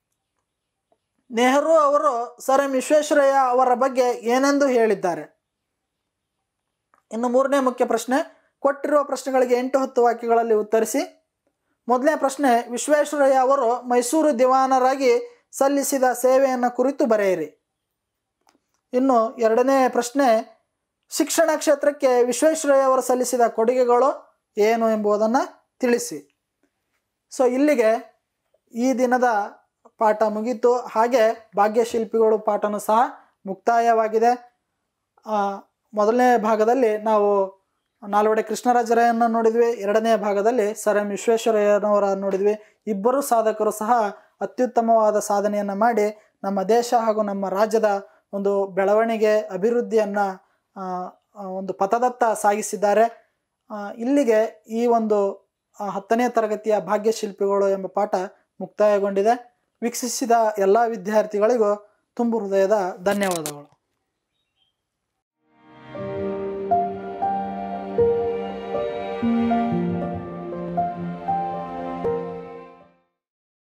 ನೆಹರು ಅವರು ಸರ್ ಎಂ ವಿಶ್ವೇಶ್ವರಯ್ಯ ಅವರ ಬಗ್ಗೆ ಏನೆಂದು ಹೇಳಿದ್ದಾರೆ. ಇನ್ನು ಮೂರನೇ ಮುಖ್ಯ ಪ್ರಶ್ನೆ, ಕೊಟ್ಟಿರುವ ಪ್ರಶ್ನೆಗಳಿಗೆ ಎಂಟು ಹತ್ತು ವಾಕ್ಯಗಳಲ್ಲಿ ಉತ್ತರಿಸಿ. ಮೊದಲನೇ ಪ್ರಶ್ನೆ, ವಿಶ್ವೇಶ್ವರಯ್ಯ ಅವರು ಮೈಸೂರು ದಿವಾನರಾಗಿ ಸಲ್ಲಿಸಿದ ಸೇವೆಯನ್ನು ಕುರಿತು ಬರೆಯಿರಿ. ಇನ್ನು ಎರಡನೇ ಪ್ರಶ್ನೆ, ಶಿಕ್ಷಣ ಕ್ಷೇತ್ರಕ್ಕೆ ವಿಶ್ವೇಶ್ವರಯ್ಯ ಅವರು ಸಲ್ಲಿಸಿದ ಕೊಡುಗೆಗಳು ಏನು ಎಂಬುದನ್ನು ತಿಳಿಸಿ. ಸೊ ಇಲ್ಲಿಗೆ ಈ ದಿನದ ಪಾಠ ಮುಗೀತು. ಹಾಗೆ ಭಾಗ್ಯಶಿಲ್ಪಿಗಳು ಪಾಠನೂ ಸಹ ಮುಕ್ತಾಯವಾಗಿದೆ. ಮೊದಲನೇ ಭಾಗದಲ್ಲಿ ನಾವು ನಾಲ್ವಡಿ ಕೃಷ್ಣರಾಜರಯ್ಯನ ನೋಡಿದ್ವಿ. ಎರಡನೇ ಭಾಗದಲ್ಲಿ ಸರ್ ಎಂ ವಿಶ್ವೇಶ್ವರಯ್ಯನವರ ನೋಡಿದ್ವಿ. ಇಬ್ಬರು ಸಾಧಕರು ಸಹ ಅತ್ಯುತ್ತಮವಾದ ಸಾಧನೆಯನ್ನು ಮಾಡಿ ನಮ್ಮ ದೇಶ ಹಾಗೂ ನಮ್ಮ ರಾಜ್ಯದ ಒಂದು ಬೆಳವಣಿಗೆ ಅಭಿವೃದ್ಧಿಯನ್ನು ಒಂದು ಪಥದತ್ತ ಸಾಗಿಸಿದ್ದಾರೆ. ಇಲ್ಲಿಗೆ ಈ ಒಂದು ಹತ್ತನೇ ತರಗತಿಯ ಭಾಗ್ಯಶಿಲ್ಪಿಗಳು ಎಂಬ ಪಾಠ ಮುಕ್ತಾಯಗೊಂಡಿದೆ. ವೀಕ್ಷಿಸಿದ ಎಲ್ಲ ವಿದ್ಯಾರ್ಥಿಗಳಿಗೂ ತುಂಬು ಹೃದಯದ ಧನ್ಯವಾದಗಳು.